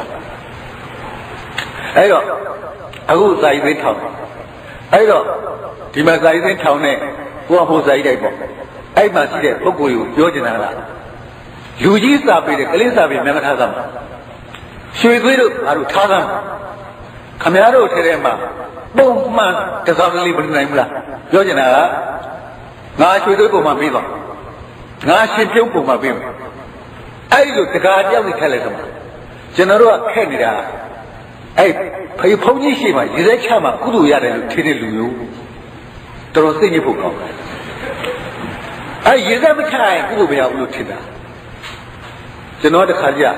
အဲ့တော့အခုစာရေးသိထောင်အဲ့တော့ဒီမှာစာရေးသိထောင်နဲ့ကိုကဟိုစာရေးတိုက်ပေါ့အဲ့မှာရှိတဲ့ပုဂ္ဂိုလ်ကိုပြောချင်တာကလူကြီးစာပေတဲ့ကလေးစာပေမျက်မှထားသမှာရွှေသွေးတို့ငါတို့ထားသမှာခမည်းတော်ထဲမှာပုံမှန်တစောင်းလေးမနိုင်ဘူးလားပြောချင်တာကငါရွှေသွေးပုံမှန်ပြီးသွားငါရှင်ပြုံးပုံမှန်ပြီးမယ်အဲ့ဒီလိုတကားတယောက်ကြီးထက်လိုက်သမှာကျွန်တော်တို့ကခက်နေတာအဲ့ဖေဖုန်းကြီးရှိမှရေစက်ချမှကုသိုလ်ရတယ်လို့ထင်တဲ့လူမျိုးတော်တော်စိတ်ညစ်ဖို့ကောင်းတယ်အဲ့ရေစက်မချရင်ကုသိုလ်မရဘူးလို့ထင်တာကျွန်တော်တခါကြ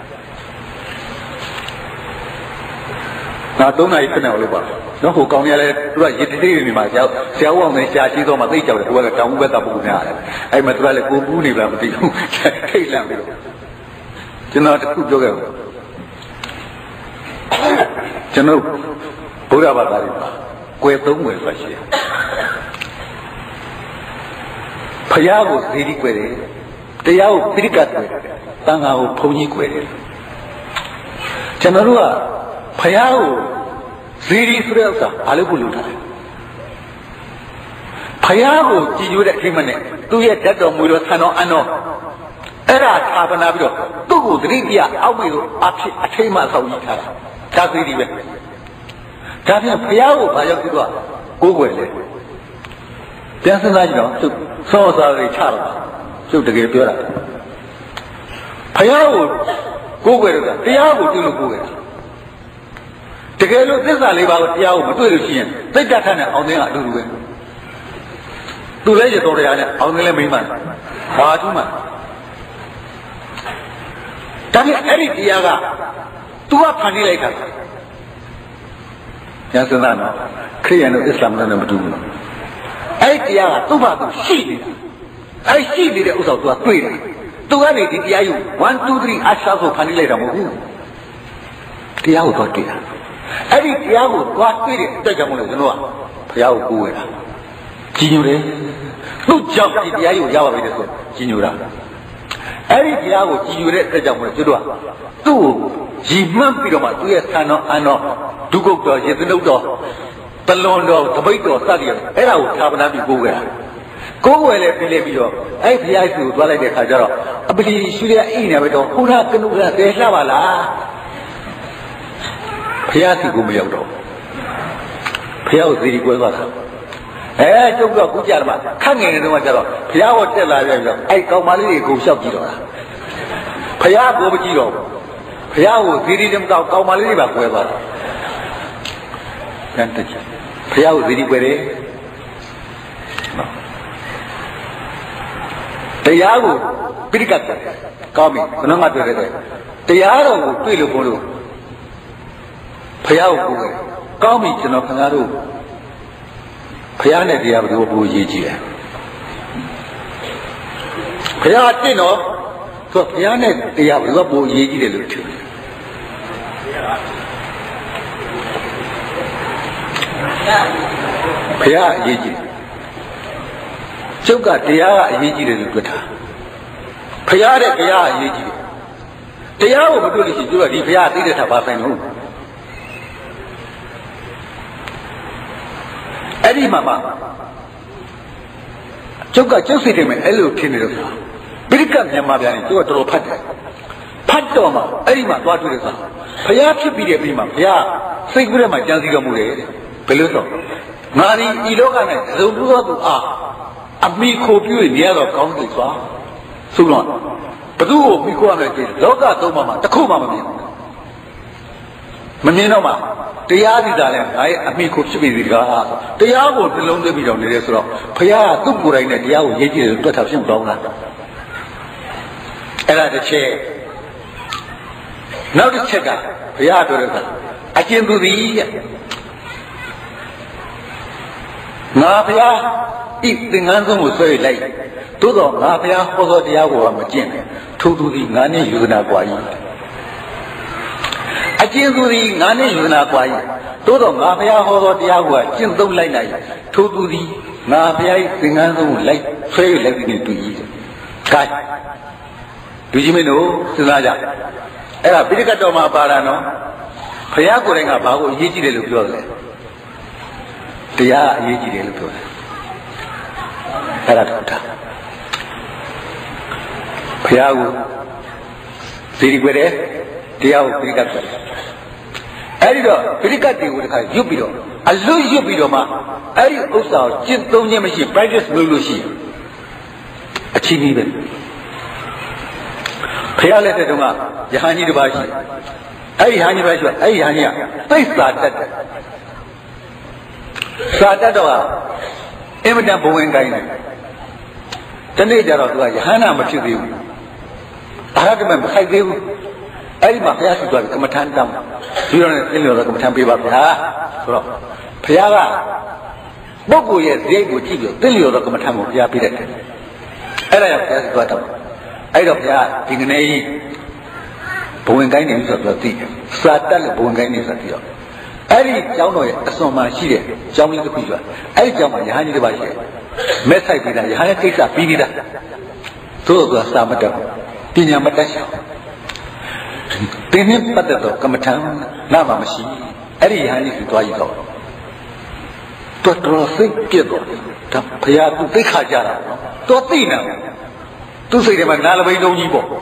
ငါ3နာရီခဏလို့ပါနော်ဟိုကောင်ရလဲသူကရေတိတိနေမှာဆရာဦးအောင်နဲ့ရှားရှိတော့မှသိကြောက်တယ်သူကတောင်ဦးဘက်ကပုဂ္ဂိုလ်များတယ်အဲ့မှာသူကလည်းကိုပူးနေပါမသိဘူးထိတ်လန့်ပြီးတော့ကျွန်တော်တခုပြောခဲ့ဘူးကျွန်တော်ဘုရားဘာသာတွေမှာကွယ်3ကွယ်ဆိုရှိတယ်ဖယားကိုဇီတိကွယ်တယ်တရားကိုပိဋကတ်ကွယ်တယ်တန်ခါကိုဘုံကြီးကွယ်တယ်ကျွန်တော်တို့ကဖယားကိုဇီတိဆိုတဲ့ဥစ္စာဘာလို့ပြုလုပ်ထားလဲဖ Payago, you that him and 2 years that of Murosano Ano. Era Tabanabio, 2 3 years, I will up a famous of Itara. That's really well. That's a Payago by your Google. There's a night, so are a child. So to get your Payago, Google, Payago, you Google. Together, this is about Yao, but they got on the other. To lay it on the Lemon, Hardman. That is any Yaga. 2 up honey later. Yasanana, Korean of Islam number 2. 8 Yaga, 2 up, she. I see the result of 3. 2 any did Yayu, 1, 2, 3, I shall go honey later. The Yao got here. Every Yago got period, take a moment, Yao Guera. Ginure, no jump in the Yayu Yawa, Ginura. Every Yago, Ginure, take a moment, 2, Jimman Piroma, 2 years, Ano, Dugo, Yetuno, Talondo, Tobago, Sadio, Era, Tabanabi Guera. Go well, Pilebio, I feel you, Valade Hajaro. I believe Suria in a bit of Huna Canuga de Lavala. Piazzi Gumio. Piazzi Guevara. Eh, took a good Yarma, coming in the Major. Piao tell I call Mali go Shopiro. Piago Giro. Piao did him call Maliba Guevara. Piao did it. The Yago, Piricat, call me, no matter. The Yaro, Pilipuru. Payao, call me to know Canaru. Payana Diablo Buji. Payatino, so Piana Diablo Buji. Paya Yiji. Suga Tia Yiji Luta. Payare Paya Yiji. Tiao Buduli, you are the Paya did it about home. Eddie Mama Joga Josie him and Elu Kinero. Bicam Yamabian to a draw pat. Patoma, Edima, what will it? Payaki be a prima, Ya, Sigura, my Janziga Mure, Peluso. Nani, Ilogana, Zubu, Amico, you in the other county, so long. But who, Miko, Loga, Tomama, Takuma. Manoma, the Yadi, I amico to be the Gaha. The Yago belong to be on the restaurant. Paya, Tupura in the Yao, Yeti, but have some dogna. And at the chair. Now the checker, Paya to the I can do the Napia, if the Nanzum was very late. Todo Napia, Hodo Diago, Magin, to do the Nani Yuna. I can't do the Nani Yuna, Todo Mafia Hodo Diagua, Jindom Lina, to do the Mafia, the Nanzum like, so you let me to eat. Kai. Do you know, Sunaja? Era Picatoma Parano, Payagoring about Yiji de Lupole. They are Yiji de Lupole. Eratuta. Payago, Siriguere, Tiao Picatoma. Erido, Piricati would have Jupiter. I lose Jupiter, Eri Usa, Jintonia machine, practice Lulushi. A chini. Pialete Duma, Yahani the Bashi. Ay Hani Basha, Ay Hania. They started. Satadawa, Emma Bowengai. The nature of Yahana Machidu. I have to remember, I gave. Ay Mafias to come a tantam. You don't know the Kamtampi Baba. Piala Bogu, yes, they would give you, tell you the Kamatamu, Yapidet. And I have got them. I don't have Pignay Bowengai of the tea. Satan Bowengai of the Ari Jano, a so much here, Jammy the Pizza. I jump on Yahani the Bashi. Messai Pida, Yahana takes a Pinida. So the Samata, Tina Matasha. Pinhim Patato, Kamatan, Nama machine, Eddie Hannis to Toyo. တော်စိတ်ပြက်သွားဒါဘုရားသူသိခါကြတာတော်သိနေသူစိတ်ထဲမှာနာလပိန်းလုံးကြီးပေါ့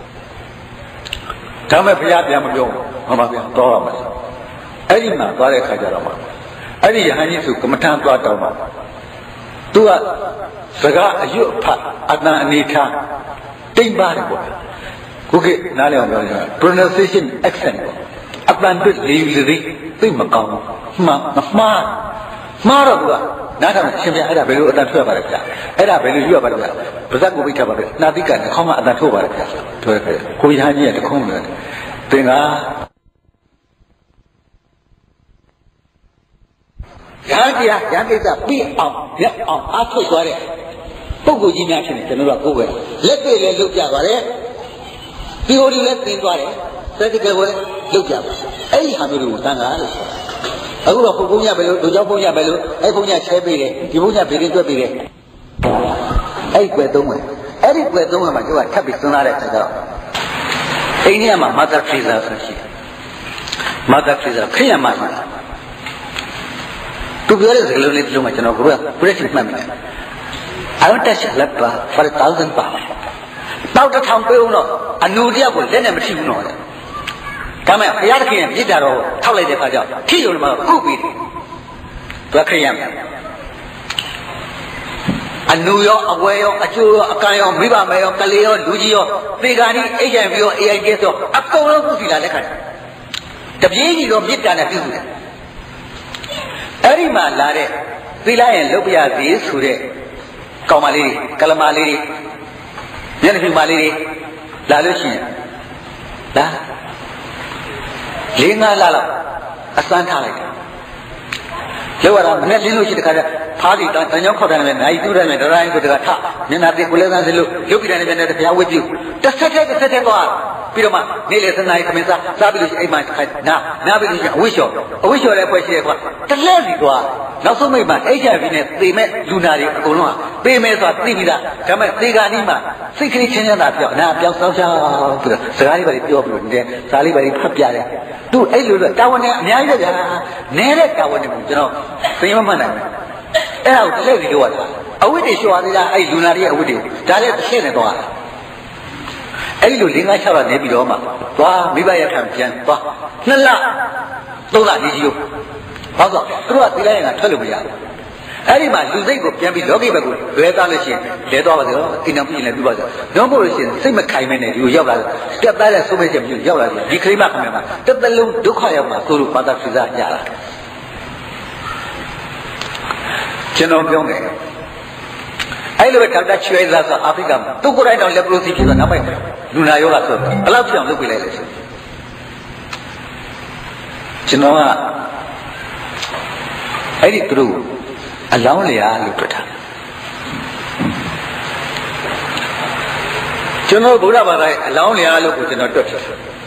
ဒါမဲ့ဘုရားပြန်မပြောမှန်ပါဗျာတော့ရမှာအဲ့ဒီမှာသွားတဲ့ခါကြတော့မှအဲ့ဒီယဟန်ကြီးဆိုကမ္မထမ်းသွားတော့မှသူကစကားအရွတ်ဖတ်အတန်အနေထားတိမ်ပါတယ်ပေါ့ခုခေတ်နားလည်အောင်ပြောရရင် pronunciation accent ပေါ့အတန်တွေ့လေးလေးသိမကောင်းဘူးမှားတော့သူကနားထောင်ရှင်ပြအဲ့ဒါဘယ်လိုအတန်ထွက်ပါလဲဗျာအဲ့ဒါဘယ်လိုယူရပါလဲဗျာပါဇက်ကိုပိတ်ထားပါပဲနှာတိကန်တစ်ခေါက်မှအတန်ထုတ်ပါလေဗျာပြောရခဲ့ကိုရဟန်းကြီးကတခုံးတယ်သင်ကရဟန်းကြီးရဟန်းကိစ္စပြီးအောင်ရက်အောင်အားထုတ်သွားတဲ့ပုဂ္ဂိုလ်ကြီးများဖြစ်နေကျွန်တော်တို့ကကိုယ်ပဲလက်တွေ့လည်းလုပ်ကြပါတယ်ဒီဟိုဒီလည်းသင်သွားတယ်စက်တကယ်ကိုလည်းလုပ်ကြပါအဲ့ဒီဟာမျိုးတွေကိုသံဃာလို့အခုတော့ဘုံညပဲလို့လူကြောင့်ဘုံညပဲလို့အဲ့ဘုံညချဲပေးတယ်ဒီဘုံညဘေးရင်တွက်ပေးတယ်အဲ့ကွယ်သုံးမယ်အဲ့ဒီကွယ်သုံးမှာကျိုးကထပ်ပြီးစဉ်းစားတဲ့အခါကျတော့အိန္ဒိယမှာ Mother Teresa ဆိုရှိတယ် Mother Teresa ခရစ်ယာန်မှာသူပြောတဲ့စကားလုံးလေးတစ်လုံးမှာကျွန်တော်ကပြည့်စုံမှတ်မိတယ် I don't touch a leper for 1,000 pounds တောက်တစ်ထောင်ပေးဦးတော့အနူတယောက်ကိုလက်နဲ့မထိဘူးတော့ဒါမဲ့ဘုရားသခင်ရဲ့မြစ်တာတော့ထောက်လိုက်တဲ့အခါကျထိရုံမှာခုပြီးတယ်သူခရစ်ယာန်အနူရောအဝဲရောအကျိုးရောအကံရောမိဘမဲရောကလေးရောလူကြီးရောသေဂာနီ HIV ရော AIDS ရောအကုန်လုံးကုသီလာလက်ခံတယ်တပြေးကြီးတော့မြစ်တာနဲ့ပြုစုတယ်အဲ့ဒီမှာလာတဲ့သီလရဲ့လုတ်ပြစီဆိုတဲ့ကောင်မလေးတွေကလမလေးတွေမျက်နှာဖြူမလေးတွေလာလို့ရှိရင်လာ၄-၅ လလောက်အစမ်းထားလိုက်တယ်လောက်ရတာမနဲ့လင်းလို့ရှိတဲ့ခါကျဖားစီတန်ကြောင်းခောက်တယ်နဲ့နိုင်တူးတယ်နဲ့ဒရိုင်းဆိုတကထမျက်နှာသိကိုလဲသန်းစလို့ရုပ်ပြတယ်နဲ့မျက်နှာတရားဝတ်ပြုတစ်ဆက်တည်းသွားပြီးတော့မှနေ့လေသနားသမင်းစားပြီးလို့ရှိအိမ်မှာနားပြီးလို့ရှိအဝိရှော်လည်းဖွဲ့ရှိတယ်ကွာတလဲစီသွားနောက်ဆုံးမိတ်မှာ HIV နဲ့သေမဲ့လူနာတွေအကုန်လုံးကသေမဲ့ဆိုတာသိပြီးသားဒါပေမဲ့သေဂာနီမှာစိတ်ကလေးချင်းချင်းသာပြောနာပြောင်းဆောင်းပြီးတော့စကားလေးပါပြောပြီးတော့ဒီဇာလေးပါဖတ်ပြတယ်သူအဲ့လိုတာဝန်နဲ့အများကြီးပဲဗျာနေတဲ့တာဝန်တွေကိုကျွန်တော်သိမမှတ်နိုင်ဘူးအဲ့ဒါကိုတစ်လက်စီပြောရတာအဝိတ္တလျှော်ရသေးတာအဲ့လူနာတွေရဲ့အဝိတ္တဒါလည်းတစ်ချက်နဲ့သွားတာအဲ့ဒီလို၄-၅-၆ လနေပြီးတော့မှသွားမိဘရထံပြန်သွား2 လ 3 လနေကြီးလို့ဘာလို့သူတို့ကသီလရင်ကထွက်လို့မရဘူးအဲ့ဒီမှာလူစိတ်ကိုပြန်ပြီးလောကီဘက်ကိုလွဲသွားလို့ရှိရင်လဲသွားပါစေတော့အိမ်တော်ပြည်လည်းပြပါစေတော့မို့လို့ရှိရင်စိတ်မခိုင်မဲ့နဲ့ဒီကိုရောက်လာတက်သားတဲ့ဆုံးဖြတ်ချက်မျိုးရောက်လာတယ်ဒီခရိမခင်ဗျာမှာတစ်သက်လုံးဒုက္ခရောက်မှာဆိုလို့ဘာသာဖြူစားရတာကျွန်တော်ပြောမယ်အဲ့လိုပဲဒေါက်တာချွေးသားဆိုအာဖရိကမှာသူကိုယ်တိုင်တော့လက်ပရိုစီဖြစ်သွားနောက်ပိုင်းလူနာယောဂဆိုတော့ဘယ်လောက်ပြောင်းလုပ်ပြလိုက်လဲဆိုကျွန်တော်ကအဲ့ဒီသူတို့အလောင်းလျာလို့တွေ့တာကျွန်တော်ဗုဒ္ဓဘာသာရဲ့အလောင်းလျာလို့ကိုကျွန်တော်တွက်ဖြစ်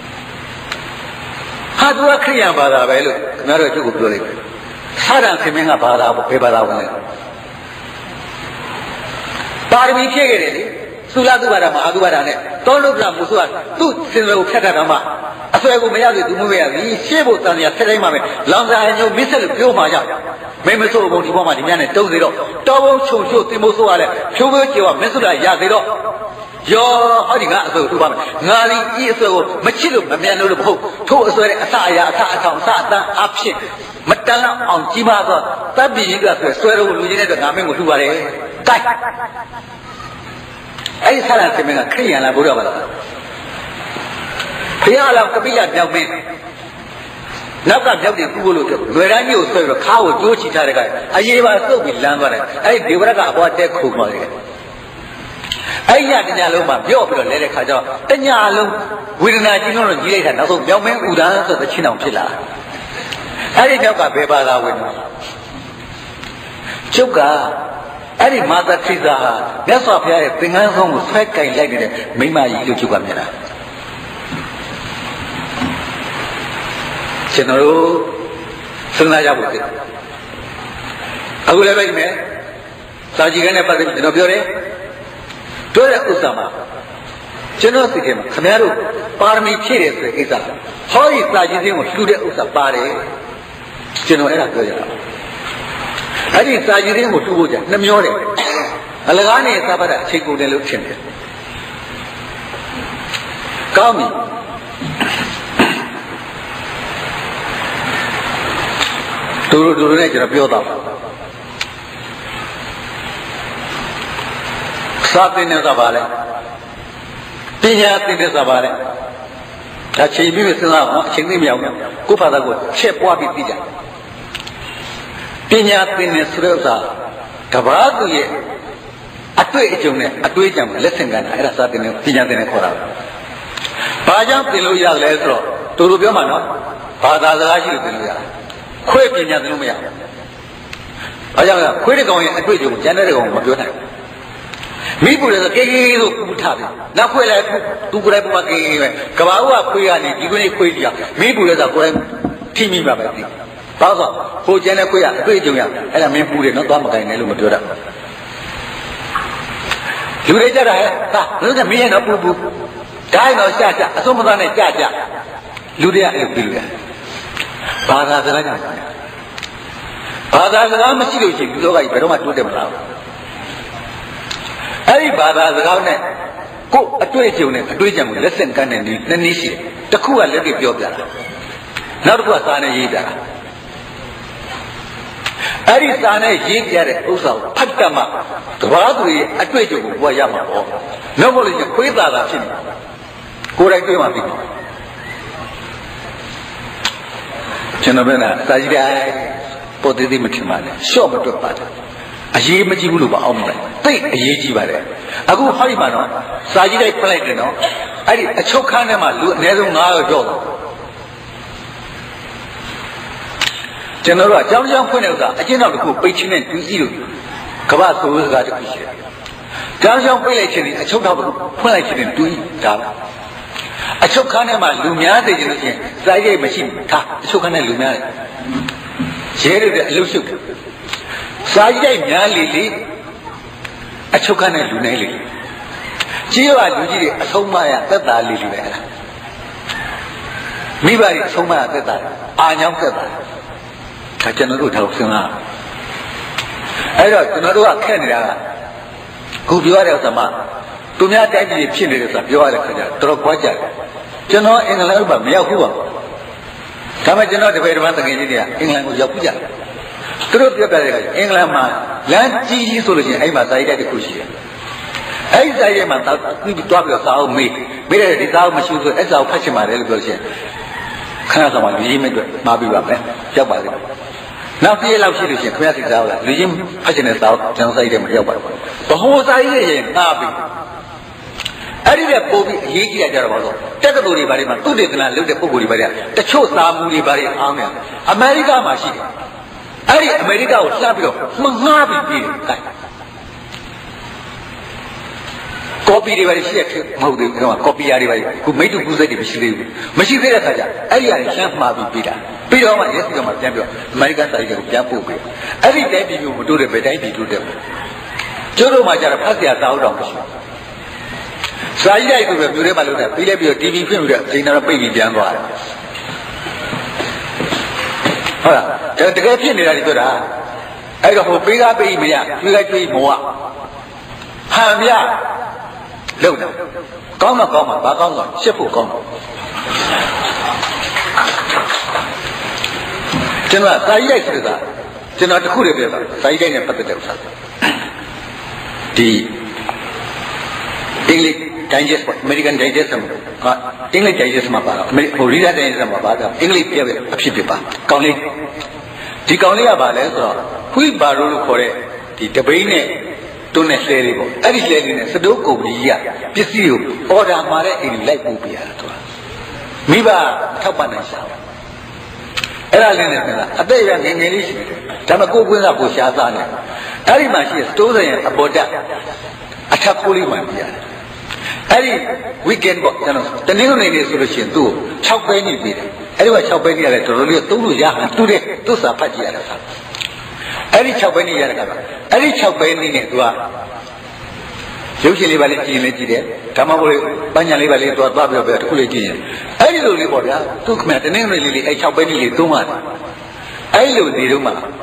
ဟာသူကခရိယာန်ဘာသာပဲလို့ခင်ဗျားတို့အကျုပ်ကိုပြောလိုက်တယ်သာရံခင်မင်းကဘာသာဘယ်ဘာသာဝင်လဲပါရမီဖြည့်ခဲ့တယ်လေသုလသုဘာဒမဟာသုဘာဒနဲ့တောလုကမုစုကသူ့စင်စွယ်ကိုဖျက်တတ်တော့မှအစွဲကိုမရသေးသူမွေးရပြီရှေ့ဖို့တန်ရဆက်တိုင်းမှာပဲလောင်စာညိုမစ်ဆက်လို့ပြောမှရမင်းမစိုးဘုံဒီဘောမှာဒီများနဲ့တုံးစေတော့တောဘုံချုံချို့တင်မိုးဆိုးရလဲဖြိုးဖြိုးကြော်မင်းစုလာရသေးတော့ယောဟောဒီကအစွဲကိုသူ့ပါမယ်ငါလီဤအစွဲကိုမချစ်လို့မမြန်လို့မဟုတ်ထို့အစွဲတဲ့အစအရာအထအထောင်အစအတန်းအဖြစ်မတန်လောက်အောင်ကြီးမားသောတပ်ပြည်ကြီးကဆွဲတော့လူကြီးတဲ့အတွက်ငါမင်းကိုလှူပါတယ်ကိုက်အဲ့ဒီဆရာခင်မင်းကခရိယန်လားဘုရားဘာလားဘုရားလောက်ကပိလမြောက်မင်းနောက်ကမြောက်တယ်ကူလို့ပြောလွယ်တန်းကြီးကိုဆွဲပြီးတော့ခါကိုကြိုးချီထားတဲ့ကအရေးပါစုပ်ပြီးလမ်းသွားတယ်အဲ့ဒီဒေဝရကအပေါ်တက်ခုသွားတယ်အဲ့ညတညလုံးမှာပြော့ပြီးတော့လဲတဲ့ခါကျတော့တညလုံးဝေဒနာကြီးလုံးတော့ကြီးလိုက်တာနောက်ဆုံးမြောက်မင်းဥဒန်းဆိုတဲ့ချင်းအောင်ဖြစ်လာအဲ့ဒီမြောက်ကဘယ်ဘာသာဝင်ကျုပ်ကအဲ့ဒီမာသခိဇာဟာမြတ်စွာဘုရားရဲ့သင်္ကန်းဆုံးကိုဆွဲကင်လိုက်နေတဲ့မိမကြီးလို့ကျုပ်ကမြင်တာကျွန်တော်တို့စဉ်းစားကြဖို့အခုလည်းပဲဒီမဲ့စာကြည့်ခန်းနဲ့ပတ်သက်ပြီးကျွန်တော်ပြောတဲ့ဥစ္စာမှာကျွန်တော်သိတယ်မှာခင်ဗျားတို့ပါရမီဖြည့်တယ်ဆိုတဲ့ကိစ္စဟောဒီစာကြည့်ခြင်းကိုလှူတဲ့ဥစ္စာပါတယ်ကျွန်တော်အဲ့ဒါပြောကြတာအဲ့ဒီစာကြီးရင်းကိုတူဖို့ကြနှမျောတယ်အလကားနဲ့သဘာဝအချိန်ကုန်တယ်လို့ထင်တယ်ကောင်းပြီတို့နဲ့ကျွန်တော်ပြောတော့စာသင်တဲ့သဘာလဲပညာသင်တဲ့သဘာလဲဒါချိန်ပြီးစဉ်းစားအောင်အချိန်သိမရဘူးကိုယ့်ဘာသာကိုချက်ပွားပြီးသိကြပညာသင်တဲ့ဆိုတဲ့ဥစ္စာတဘာသူရဲ့အတွေ့အကြုံနဲ့အတွေးအကြံကိုလက်ဆင့်ကမ်းတာအဲ့ဒါစာသင်တဲ့ပညာသင်တဲ့ခေါ်တာဘာကြောင့်သင်လို့ရလဲဆိုတော့တို့ပြောမှာနော်ဘာသာစကားရှိလို့သင်လို့ရတယ်ခွဲပညာသင်လို့မရဘူးဘာကြောင့်လဲခွဲတဲ့ကောင်ရဲ့အတွေ့အကြုံကိုကျန်တဲ့ကောင်မပြောနိုင်မိပူလည်းကေကေလို့ပူထားပြီနောက်ခွဲလိုက်သူကိုယ်တိုင်ပူပါကေကေပဲကဘာဦးကခွေးရနေဒီကုန်းခွေးကြီးမိပူလည်းဆိုကိုယ်တိုင်ထိမိပါပဲဒီဘာလို့ဟိုကျန်တဲ့ခွေးကအတွေ့အကြုံရအဲ့ဒါမင်းပူတယ်နော်သွားမကိုင်နဲ့လို့မပြောတတ်လူတွေကြတာဟဲ့ဟာလို့ကမင်းရဲ့တော့ပူပူဒိုင်းတော့ရှာကြအစုံမသားနဲ့ကြကြလူတွေကအဲ့လိုပြီးလို့ရဘာသာစကားကြောင့်ဘာသာစကားမရှိလို့ရှိရင်လူလောကကြီးဘယ်တော့မှတိုးတက်မလာဘူးအဲ့ဒီဘာသာစကားနဲ့ကိုယ်အတွေ့အကြုံနဲ့အတွေ့အကြံကိုလက်ဆင့်ကမ်းတဲ့နည်းနှစ်နည်းရှိတယ်တစ်ခုကလက်တွေ့ပြောပြတာနောက်တစ်ခုကစာနဲ့ရေးပြတာအဲ့ဒီစာနဲ့ရေးပြတဲ့ဥစ္စာကိုဖတ်တတ်မှတဘာသူရဲ့အတွေ့အကြုံကိုဘုရားရမှာပေါ့နောက်မို့လို့ခွေးသားတာဖြစ်နေကိုယ်တိုင်တွေ့မှပြီကျွန်တော်ပြောတာစာကြည့်တိုင်းပေါ်သေးသေးမထင်ပါနဲ့ရှော့မတွက်ပါနဲ့အရေးမကြီးဘူးလို့ပါအောင်မလဲသိအရေးကြီးပါတယ်အခုဟောဒီမှာတော့စာကြည့်လိုက်ဖလိုက်တယ်နော်အဲ့ဒီအချုပ်ခန်းထဲမှာလူအနည်းဆုံး9ယောက်ကြောက်တော့ကျွန်တော်တို့ကကြောင်းကြောင်းဖွင့်တဲ့ဥစ္စာအကျဉ်းတော်တစ်ခုပိတ်ချင်းနဲ့တူးစီလို့ကမ္ဘာဆိုးစကားတစ်ခုရှိတယ်ကြောင်းကြောင်းပိတ်လိုက်ခြင်းဒီအချုပ်တော်တစ်ခုဖွင့်လိုက်ခြင်းတူးဒါပါအချုပ်ခန်းထဲမှာလူများသိကြလို့ရှိရင်စာကြည့်မရှိဘူးဒါအချုပ်ခန်းထဲလူများတယ်ရဲတွေအလုရှုပ်တယ်စာကြိုက်များလေလေအချုပ်ခန်းနဲ့လူနေလေကြီးရလူကြီးတွေအဆုံးမရသက်သာလေလေပဲလားမိဘတွေအဆုံးမရသက်သာအာညောင်းသက်သာဒါကျွန်တော်တို့ထောက်စဉ်းစားအဲ့တော့ကျွန်တော်တို့ကခက်နေတာကခုပြောရတဲ့ဥစ္စာမှသူများတိုက်ပြည်ဖြစ်နေတဲ့ဆိုတာပြောရတဲ့ခါကျတော့တော်ခွာကြတယ်ကျွန်တော်အင်္ဂလန်မှာမရောက်ဘူးပါဒါမှကျွန်တော်တပည့်တော်တကယ်ကြီးတွေကအင်္ဂလန်ကိုရောက်ပြီကြတယ်သူတို့ပြောပြတဲ့အခါအင်္ဂလန်မှာလမ်းကြီးကြီးဆိုလို့ရှိရင်အဲ့မှာစာရိုက်တဲ့တစ်ခုရှိတယ်အဲ့ဒီစာရိုက်မှာသူတွားပြီးတော့စာအုပ်မေးတဲ့ဒီစာအုပ်မရှိဘူးဆိုအဲ့စာအုပ်ဖတ်ချင်ပါတယ်လို့ပြောရှင်ခဏဆောင်မှလူကြီးမတွေ့မှာပြီးပါမယ်ရောက်ပါလိမ့်မယ်နောက်တစ်ရက်လောက်ရှိလို့ရှိရင်ခင်ဗျားသိစားလားလူကြီးဖတ်ချင်တဲ့စာအုပ်ကျွန်တော်စာရိုက်တယ်မရောက်ပါဘူးဘဟိုစာရိုက်ရင်ငါပြီးအဲ့ဒီတဲ့ပို့ပြီးအရေးကြီးရကြတော့ပါဆိုတက္ကသိုလ်တွေဘာတွေမှာသူတေသနာလုပ်တဲ့ပုံကိုယ်တွေဘာတွေကတချို့စာမူတွေဘာတွေအားနေအမေရိကမှာရှိတယ်အဲ့ဒီအမေရိကကိုလှမ်းပြီးတော့မငှားပြီးပြီးတယ်ကော်ပီတွေပါရှိတဲ့မဟုတ်သေးဘူးတော့ကော်ပီယာတွေပါခုမိတ္တူကူးစိတ်တွေမရှိသေးဘူးမရှိသေးတဲ့အခါကျအဲ့ဒီအရင်လှမ်းမှားပြီးပြီးတာပြီးတော့မှရက်စီတော့မှပြန်ပြီးအမေရိကန်စာရေးကိုပြန်ပို့ပြီးအဲ့ဒီတိုင်းပြည်မျိုးမတိုးတဲ့ဘယ်တိုင်းပြည်တိုးတဲ့ကျိုးတို့မှကျတော့ဖတ်စရာစာအုပ်တော့မရှိစာရေးလိုက်ဆိုပြီးမြို့ထဲမှာလုပ်တယ်ပြီးလိုက်ပြီးတော့ TV ဖွင့်ပြီးတော့အချိန်တော့ပိတ်ပြီးပြန်သွားတယ်ဟုတ်လားတကယ်ဖြစ်နေတာဒီပြောတာအဲ့တော့ဟိုပေးကားပေးမရကျွေးလိုက်ကျွေးမောဟန်ပြလုံတယ်ကောင်းတော့ကောင်းမှာဘာကောင်းတော့ရှစ်ဖို့ကောင်းတော့ကျွန်တော်စာရေးလိုက်ဆိုတာကျွန်တော်တခုတည်းပြောတာစာရေးလိုက်နဲ့ပတ်သက်တဲ့ဥစ္စာဒီအင်္ဂလိပ် Digest ပေါ့ American Digest မှာအင်္ဂလိပ် Digest မှာပါတော့ဟို Reader Digest မှာပါတော့အင်္ဂလိပ်ပြပဲအဖြစ်ဖြစ်ပါကောင်းလေးဒီကောင်းလေးကပါလဲဆိုတော့ခွိဘာလို့ခေါ်တဲ့ဒီတပိန်းနဲ့တွန်းတဲ့လှဲလေးပေါ့အဲ့ဒီလှဲလေးနဲ့စတိုးကုမ္ပဏီကြီးကပစ္စည်းကို order မှာတဲ့အိမ်လိုက်ပို့ပေးရတာတော့မိဘထောက်ပံ့နိုင်ရှာအဲ့ဒါလေးနဲ့ဆိုတာအသက်ရငယ်ငယ်လေးရှိတယ်ဒါပေမဲ့ကိုယ်ကွင်းကကိုရှားသားနေအဲ့ဒီမှာရှိစတိုးဆိုင်အပေါ်တက်အထက်ကိုလေးမှပြရတယ်အဲ့ဒီ weekend ပေါ့ကျွန်တော်တနင်္ဂနွေနေ့ဆိုလို့ရှိရင်သူ့ကို6ပဲနေပြီတယ်အဲ့ဒီက6ပဲနေရတယ်တော်တော်လေးသုံးလို့ရဟန်တူတဲ့သူ့စာဖတ်ကြည့်ရတာအဲ့ဒီ6ပဲနေရတဲ့ကအဲ့ဒီ6ပဲနေနဲ့သူကရုပ်ရှင်လေးပါလေးကြည့်ရင်လည်းကြည့်တယ်ဓမ္မဘုရားပညာလေးပါလေးသွားပြီးတော့တခုလေးကြည့်ရင်အဲ့ဒီလိုလေးပေါ့ဗျာသူ့ခမတနင်္ဂနွေလေးအဲ့6ပဲနေလေးသုံးရတယ်အဲ့လိုနေတော့မှ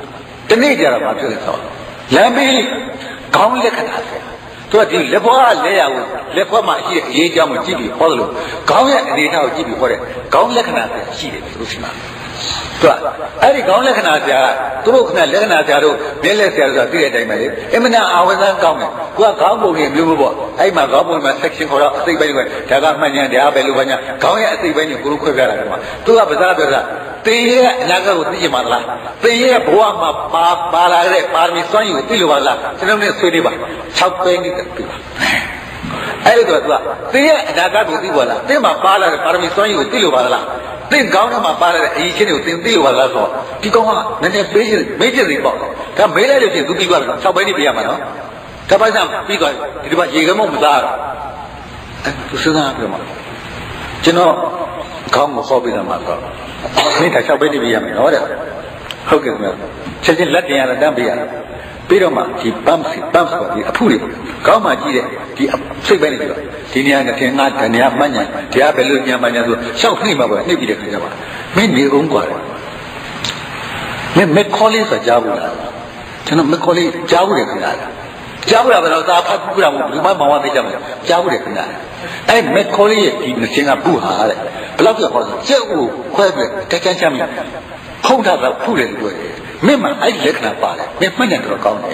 တနေ့ကြတော့မဖြစ်လဲဆိုလမ်းဘေးခေါင်းလက္ခဏာသူကဒီလက်ဘွားလဲရကိုလက်ဘွားမှာရှိတဲ့အရေးအကြောင်းကိုကြည့်ပြီးဟောတယ်လို့ခေါင်းရဲ့အနေအထားကိုကြည့်ပြီးဟောတယ်ခေါင်းလက္ခဏာရှိတယ်သူစီမှာသူကအဲ့ဒီခေါင်းလက္ခဏာဆရာကသူတို့ခင်ဗျလက္ခဏာဆရာတို့မျက်လက်ဆရာတို့ဆိုတာသိတဲ့အတိုင်းပဲလေအမှန်အာဝဇန်ကောင်းတယ်သူကခေါင်းပုံကြီးမျိုးပေါ့အဲ့မှာခေါင်းပုံမှာ section ခေါ်တော့အစိတ်ပိုင်းကဒါကမှန်ညာဒါပဲလို့ဘာညာခေါင်းရဲ့အစိတ်ပိုင်းကိုကိုလိုခွဲပြတာကမှာသူကပါးစားပြောတာတင်ရဲ့အနာဂတ်ကိုသိချင်ပါလားတင်ရဲ့ဘဝမှာပါလာတဲ့ပါရမီစွမ်းရည်ကိုသိလို့ပါလားကျွန်တော်နဲ့ဆွေးနွေးပါ6ပဲနေတယ်ပြီအဲ့ဒါတော့သူကတင်ရဲ့အနာဂတ်ကိုသိပါလားတင်မှာပါလာတဲ့ပါရမီစွမ်းရည်ကိုသိလို့ပါလားတင်ကောင်းတဲ့မှာပါလာတဲ့အရေးချင်းတွေကိုတင်သိလို့ပါလားဆိုတော့ဒီကောင်ကနည်းနည်းပေးမေးချင်သေးပေါ့ဒါမေးလိုက်လို့ချင်းသူပြီးသွားပြီ6ပဲနေပြရမှာနော်ဒါပိုက်ဆံပြီးသွားဒီမှာရေကမုံမသားတော့သူစဉ်းစားပြောမှာကျွန်တော်ခေါင်းကိုဟောပြီးတော့မှတော့မိသား6ပဲနေပြရမယ်နော်တဲ့ဟုတ်ကဲ့ခင်ဗျာချက်ချင်းလက်တင်ရတာတန်းပေးရတာပြီးတော့မှဒီပမ်ဆိုဒီအဖုတွေကောင်းမှကြည့်တဲ့ဒီစိတ်ပဲနေပြီဒီနေရာကထင်ငါတနေရာမှန်ညာတရားပဲလို့ညာမှန်ညာဆိုရှောက်နှိမ့်မှာပဲနှိပ်ပြီးတဲ့ခါကျမှမင်းနေအောင်กว่าတယ်မက်ခေါ်လေးဆိုကြားဘူးလားကျွန်တော်မက်ခေါ်လေးကြားဘူးတယ်ခင်ဗျာကြားဘူးလားဘယ်တော့သာဖတ်ဘူးလားဘူးမမောင်ဝသိကြမှာကြားဘူးတယ်ခင်ဗျာအဲ့မက်ခေါ်လေးရဲ့ဒီမစင်ကဘူးဟာတဲ့ဘယ်လောက်ပြောဟောဆိုကျက်ကိုခွဲပြီးတက်ချမ်းချမ်းမြဖုံးထားတာဖုတယ်လို့ပြောတယ်မင်းမအဲ့ဒီလက္ခဏာပါတယ်မင်းမှတ်နေတော့ကောင်းတယ်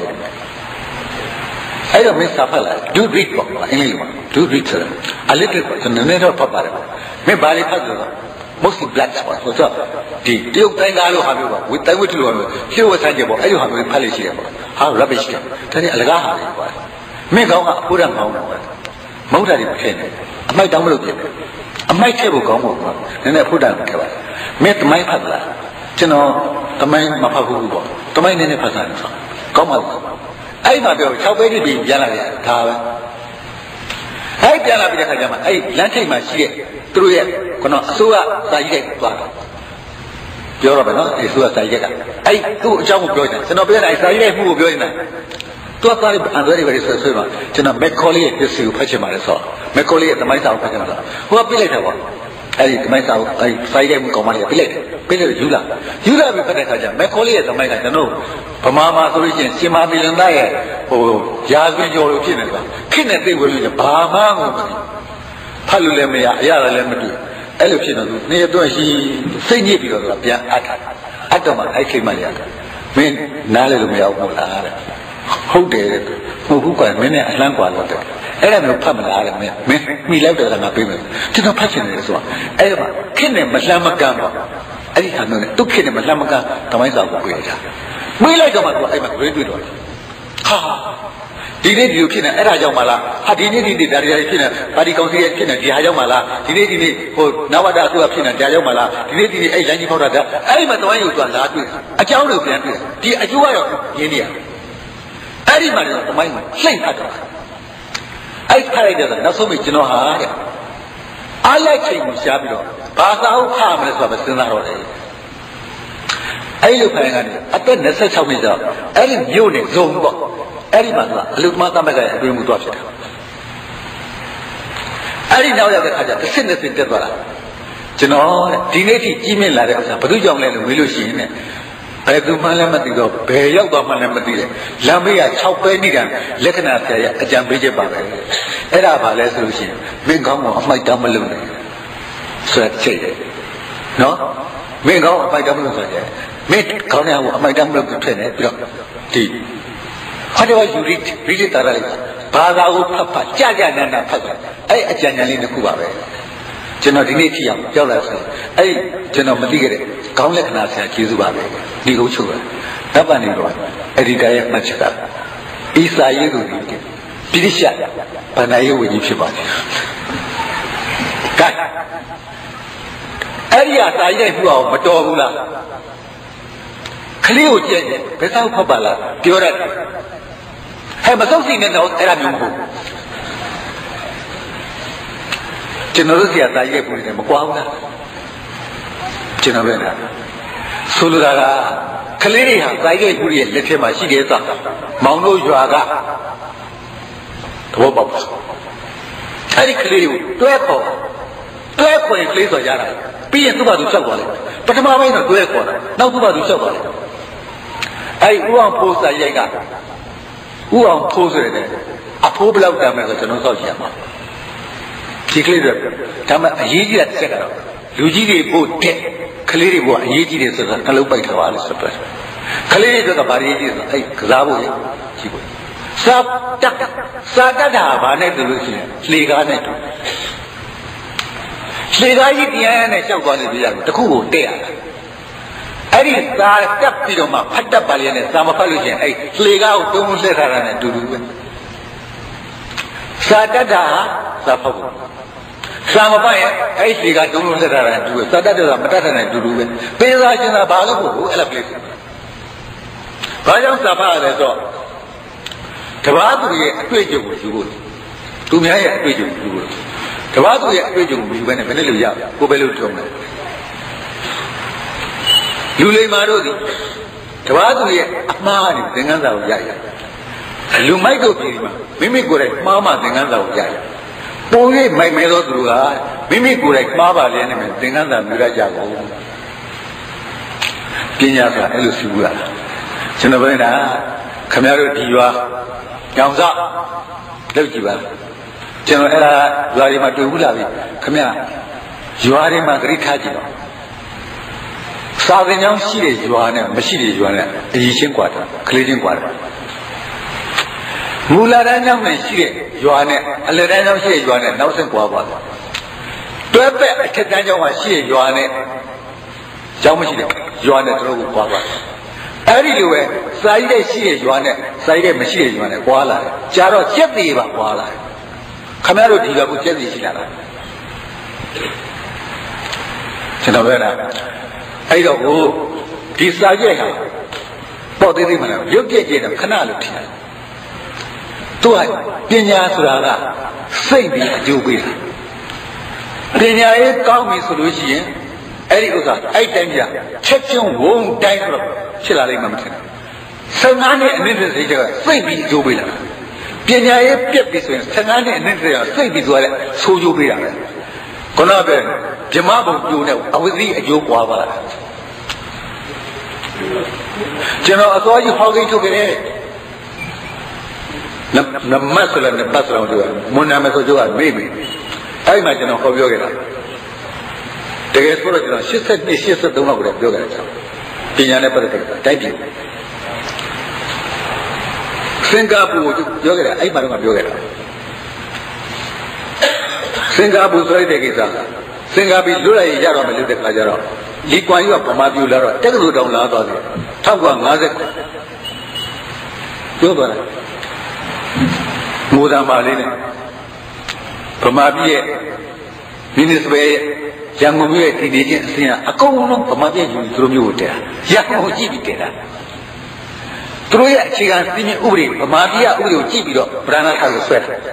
အဲ့တော့မင်းစာဖတ်လာ do read ပေါ့အင်္ဂလိပ်မှာ do read ဆိုတာအလစ်တက်ပေါ့ကျွန်တော်နည်းတော့ဖတ်ပါတယ်မင်းဘာလေးဖတ်လို့ mostly black ပေါ့ဆိုတော့ဒီတရုတ်တိုင်းကားလို့ဟာမျိုးပေါ့ဝိတိုင်းဝိတ္တလို့ဟာမျိုးလျှို့ဝှက်ဆိုင်ကြပေါ့အဲ့လိုဟာမျိုးဖတ်လို့ရှိရပေါ့ဟာ rubbish ကဒါနဲ့အလကားဟာလေးပေါ့မင်းကောင်းကအဖို့ရကောင်းတော့မဟုတ်တာတွေဖြစ်နေအမိုက်တောင်းမလို့ဖြစ်တယ်အမိုက်ထည့်ဖို့ကောင်းဖို့ပေါ့နည်းနည်းဖို့တာခဲ့ပါမင်းတမိုင်းဖတ်လားကျွန်တော်တမိုင်းမဖတ်ဘူးပေါ့တမိုင်းနည်းနည်းဖတ်စားတယ်ဆိုကောင်းပါဘူးအဲ့မှာပြော6ပဲပြီးပြန်လာတယ်ဒါပဲအဲ့ပြန်လာပြီးတဲ့ခါကျမှအဲ့လမ်းထိပ်မှာရှိတဲ့သူတို့ရဲ့ခုနအစိုးရစာရေးတဲ့သွားတာပြောတော့ပဲနော်အဲ့အစိုးရစာရေးကအဲ့သူ့အကြောင်းကိုပြောတယ်ကျွန်တော်ပြောတယ်စာရေးတဲ့မှုကိုပြောနေတာသူကသားလေးအန်ဒရီပဲဆွဲမှာကျွန်တော်မက်ခေါ်လီရဲ့ပစ္စည်းကိုဖတ်ချင်ပါတယ်ဆိုတော့မက်ခေါ်လီရဲ့သမိုင်းစာကိုဖတ်ချင်တာဟိုကပြလိုက်တာပေါ့အဲ့ဒီသမိုင်းစာကိုအဲ့စာရေးတဲ့မှုကောင်မလေးကပြလိုက်တယ်ပြလိုက်ယူလာပြီးဖတ်တဲ့ခါကျမက်ခေါ်လီရဲ့သမိုင်းကကျွန်တော်ဗမာမှာဆိုလို့ရှိရင်ရှင်မာမီလန်သားရဲ့ဟိုရာဇဝင်ကျော်လို့ဖြစ်နေတာခင့်နဲ့သိဝင်လို့ဘာမှမဟုတ်ဘူးဖတ်လို့လည်းမရအရလည်းမတွေ့အဲ့လိုဖြစ်နေသူနေတော့ရှိစိတ်ညစ်ပြီးတော့ပြန်အတ်တော့မှအဲ့ခိမှလည်းမင်းနားလည်းလို့မရဘူးဟုတ်လားတဲ့ဟုတ်တယ်တဲ့ဟုတ်ဘူးကွာမင်းနဲ့အလန်းကွာလို့တဲ့အဲ့ဒါမျိုးဖတ်မလားတဲ့မင်းမိလိုက်တယ်ငါပြေးမယ်ကျွန်တော်ဖတ်ချင်တယ်ဆိုတာအဲ့ဒါခင့်နဲ့မလှမ်းမကမ်းပါအဲ့ဒီဟာမျိုးနဲ့သူခင့်နဲ့မလှမ်းမကမ်းတမိုင်းစာကိုပြေးကြမေးလိုက်တော့မှသူအဲ့မှာတွေ့တော့ဟာဒီနေ့ဒီလိုဖြစ်နေအဲ့ဒါကြောင့်မလားဟာဒီနေ့ဒါတွေဖြစ်နေပါတီကောင်စီရဲ့ဖြစ်နေဒီဟာကြောင့်မလားဒီနေ့ဟိုနဝတအစိုးရဖြစ်နေဒါကြောင့်မလားဒီနေ့အဲ့လမ်းကြီးပေါက်တာအဲ့ဒီမှာတဝိုင်းယူသွားလာတွေ့အကြောင်းတွေပြန်တွေ့ဒီအကျိုးကတော့ရင်းနေရအဲ့ဒီမှာတော့တမိုင်းကိုလှိမ့်ဖတ်တော့အဲ့ခါလိုက်တော့နောက်ဆုံးမိကျွန်တော်ဟာတဲ့အားလိုက်ချိန်ကိုရှားပြီးတော့ဘာသာဟုတ်ခါမလဲဆိုတာပဲစဉ်းစားတော့တယ်အဲ့လိုဖိုင်ကနေအသက်26နှစ်ကျော်အဲ့ဒီမြို့နဲ့ဇုံပေါ့အဲ့ဒီမှာကအလုသမားသမဂ္ဂရဲ့အတွင်းမှုသွားဖြစ်တယ်အဲ့ဒီနောက်ရောက်တဲ့ခါကျတစ်ဆင့်တက်သွားတာကျွန်တော်ဒီနေ့ထိကြီးမြင့်လာတဲ့ဥစ္စာဘယ်သူကြောင့်လဲလို့မေးလို့ရှိရင်ねဘယ်သူမှလည်းမသိတော့ဘယ်ရောက်သွားမှလည်းမသိတယ်လမ်းဘေးက6ပဲနေတာလက္ခဏာဆရာရဲ့အကြံပေးချက်ပါပဲအဲ့ဒါဘာလဲဆိုလို့ရှိရင်မင်းကောင်းကအမိုက်တောင်းမလုပ်နဲ့ဆိုတဲ့ချက်တယ်နော်မင်းကောင်းအမိုက်တောင်းမလုပ်ဆိုတဲ့မင်းကောင်းတဲ့ဟိုအမိုက်တောင်းမလုပ်ဖြစ်နေပြီးတော့ဒီဟာတော့ယူရီတာရလိုက်ဘာသာကိုဖတ်ကြနန်းဖတ်တယ်အဲ့အကြံဉာဏ်လေးတစ်ခုပါပဲကျွန်တော်ဒီနေ့ထိအောင်ကြောက်လာဆိုအဲ့ကျွန်တော်မသိခဲ့တဲ့ခေါင်းလက္ခဏာဆရာကျေးဇူးပါပဲဒီကုန်းချုပ်တာတပ်ပန်နေတော့အဲ့ဒီတိုင်းမှတ်ချက်ကဣစာရေးကိုပြိရှဗန္ဒယေဝီကြီးဖြစ်ပါတယ်ကဲအဲ့ဒီအစာရေးမှုအောင်မတော်ဘူးလားခလေးကိုကြည့်တယ်ဘယ်သောက်ဖတ်ပါလားပြောရတယ်ဟဲ့မစုံစီနဲ့တော့အဲ့ဒါမျိုးမဟုတ်ကျွန်တော်တို့ဆရာသားရဲ့ပုံနဲ့မကွာဘူးလားကျွန်တော်ပဲလားဆိုလိုတာကကလေးတွေဟာသားရဲ့ပုံရဲ့လက်ထက်မှာရှိတယ်ဆိုမောင်တို့ရွာကသဘောပေါက်ပါအဲ့ဒီကလေးကိုတွဲခေါ်ရင်ကလေးဆိုရတာပြီးရင်သူ့ဘာသူလျှောက်သွားတယ်ပထမပိုင်းတော့တွဲခေါ်တာနောက်သူ့ဘာသူလျှောက်သွားတယ် ai uang posa yaga uang posa de apo blau ta me soကျွန်တော်စောက်ကြည့်ရမှာဒီကလေးတွေဒါမှအရေးကြီးတဲ့ချက်ကတော့လူကြီးတွေဖို့တဲ့ကလေးတွေကအရေးကြီးတယ်ဆိုတာနှလုံးပိုက်ထားပါလို့ဆိုတော့ကလေးတွေကဘာရေးကြီးလဲအဲ့ကစားဖို့ကြီးဖို့စာတတ်တာဘာနဲ့တူလို့ရှိရင်လေကားနဲ့တူလေကားကြီးတရားနဲ့ရှောက်သွားနေပြရတယ်တခုကိုတဲ့ရတယ်အဲ့ဒီသာတက်ပြီးတော့မှဖတ်တတ်ပါလေနဲ့သာမဖတ်လို့ရှိရင်အဲ့လေကားကိုတုံးလှည့်ထားတာနဲ့တူတူပဲစာတတ်တာသာဖတ်ဖို့သာမဖတ်ရင်အဲ့လေကားတုံးလှည့်ထားတာနဲ့တူပဲစာတတ်တာမတတ်တာနဲ့တူတူပဲပေးစားခြင်းသာဘာလို့ကိုအဲ့လိုပြည့်ဘာကြောင့်စာဖတ်ရလဲဆိုတော့တဘာသူရဲ့အတွေ့အကြုံကိုယူဖို့သူများရဲ့အတွေ့အကြုံကိုယူဖို့တဘာသူရဲ့အတွေ့အကြုံကိုယူပဲနဲ့ဘယ်နဲ့လို့ရကိုပဲလို့ထုံးတယ်လူလိမ္မာတို့ဒီတဘာသူရဲ့အမှားနဲ့သင်္ကန်းစာကိုရရလူမိုက်တို့ပြည်မှာမိမိကိုယ်တိုင်မှားမှသင်္ကန်းစာကိုရရပုံရိပ်မိုက်မဲသောသူကမိမိကိုယ်တိုင်မှားပါလေနဲ့သင်္ကန်းစာမြူရကြကုန်ပညာဆိုတာအဲ့လိုစီဘူးလားကျွန်တော်ပြောနေတာခင်ဗျားတို့ဒီရွာကြောင်စလောက်ကြည့်ပါကျွန်တော်အဲ့ဒါရွာတွေမှာတွေ့ဘူးလားဗျခင်ဗျာရွာတွေမှာသတိထားကြည့်တော့စာသင်ကျောင်းရှိတဲ့ရွာနဲ့မရှိတဲ့ရွာနဲ့အကြီးချင်းกว่าတာကလေးချင်းกว่าတာမူလတန်းကျောင်းနဲ့ရှိတဲ့ရွာနဲ့အလယ်တန်းကျောင်းရှိတဲ့ရွာနဲ့နောက်ဆင့်กว่าသွားတွဲပက်အထက်တန်းကျောင်းမှာရှိတဲ့ရွာနဲ့ကျောင်းမရှိတဲ့ရွာနဲ့တို့ကိုกว่าသွားအဲ့ဒီလိုပဲစာရေးတဲ့ရှိတဲ့ရွာနဲ့စာရေးတဲ့မရှိတဲ့ရွာနဲ့ကွာလာတယ်။ကြာတော့ကျက်သေးပါကွာလာတယ်။ခင်ဗျားတို့ဒီကကိုကျက်သေးရှိလာတာ။ကျွန်တော်ပြောတာအဲ့တော့ဒီစာရေးဟာပေါ့သေးသေးမလားရုပ်ပြည့်ကျတော့ခဏလို့ထင်တယ်။သူကပညာဆိုတာကစိတ်ပြီးအကျိုးပေးတာ။ပညာရေးကောင်းပြီဆိုလို့ရှိရင်အဲ့ဒီဥစ္စာအဲ့တိုင်းပြချက်ချင်းဝုန်းတိုင်းဆိုတော့ဖြစ်လာလိမ့်မှာမထင်ဘူး15နှစ်အနည်းစိတ်ကစိတ်ပြီးအကျိုးပေးလာပညာရေးပြက်ပြီဆိုရင်15နှစ်အနည်းစိတ်ကစိတ်ပြီးသွားတဲ့ဆိုးကျိုးပေးတာပဲခုနကပဲဗြမဘုံကျိုးနဲ့အဝိဇ္ဇီအကျိုးပွားပါလားကျွန်တော်အစောကြီးဟောကိန်းထုတ်ခဲ့တယ်နမတ်ဆိုလည်းနပတ်ဆိုတော့ပြောမွန်နာမဆိုကြကမေ့ပြီအဲ့မှာကျွန်တော်ဟောပြောခဲ့တာတကယ်ဆိုတော့ကျွန်တော်82 83လောက်ကိုပြောခဲ့တယ်ပညာနဲ့ပတ်သက်တဲ့တိုက်ပြည်စင်ကာပူကိုပြောခဲ့တာအဲ့မှာတော့ပြောခဲ့တာစင်ကာပူဆိုတဲ့ကိစ္စစင်ကာပူလွတ်လပ်ရေးရတော့မယ်လို့တဲ့ခါကျတော့လီကွမ်ယူကဗမာပြည်လာတော့တက္ကသိုလ်တောင်လာသွားတယ်1950ပြောသွားတယ်ငိုတံပါလေးနဲ့ဗမာပြည်ရဲ့မင်းစပယ်ရန်ကုန်မြို့ရဲ့ဒီနေချင်းအစင်းကအကုန်လုံးဗမာပြည်ယူသူတို့မျိုးကိုတက်တာရန်ကုန်ကြည့်ပြီးတက်တာသူတို့ရဲ့အခြေခံစည်းမျဉ်းဥပဒေဗမာပြည်ဥပဒေကိုကြည့်ပြီးတော့ဗရဏာထားကိုဆွဲတာ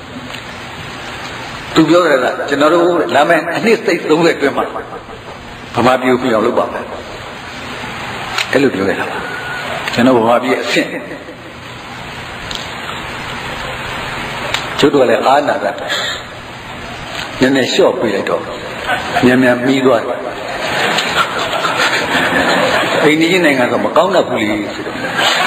သူပြောတယ်ကကျွန်တော်တို့လာမယ့်အနှစ်သိ30အတွင်းမှာဗမာပြည်ကိုပြောင်းလုပ်ပါမယ်အဲ့လိုပြောခဲ့တာပါကျွန်တော်ဗမာပြည်အဆင့်ကျုပ်တို့လည်းအာနာတာနည်းနည်းလျှော့ပြလိုက်တော့မြန်မြန်ပြီးသွားတယ်အိန္ဒိယနိုင်ငံကမကောင်းတတ်ဘူးလေဆိုတော့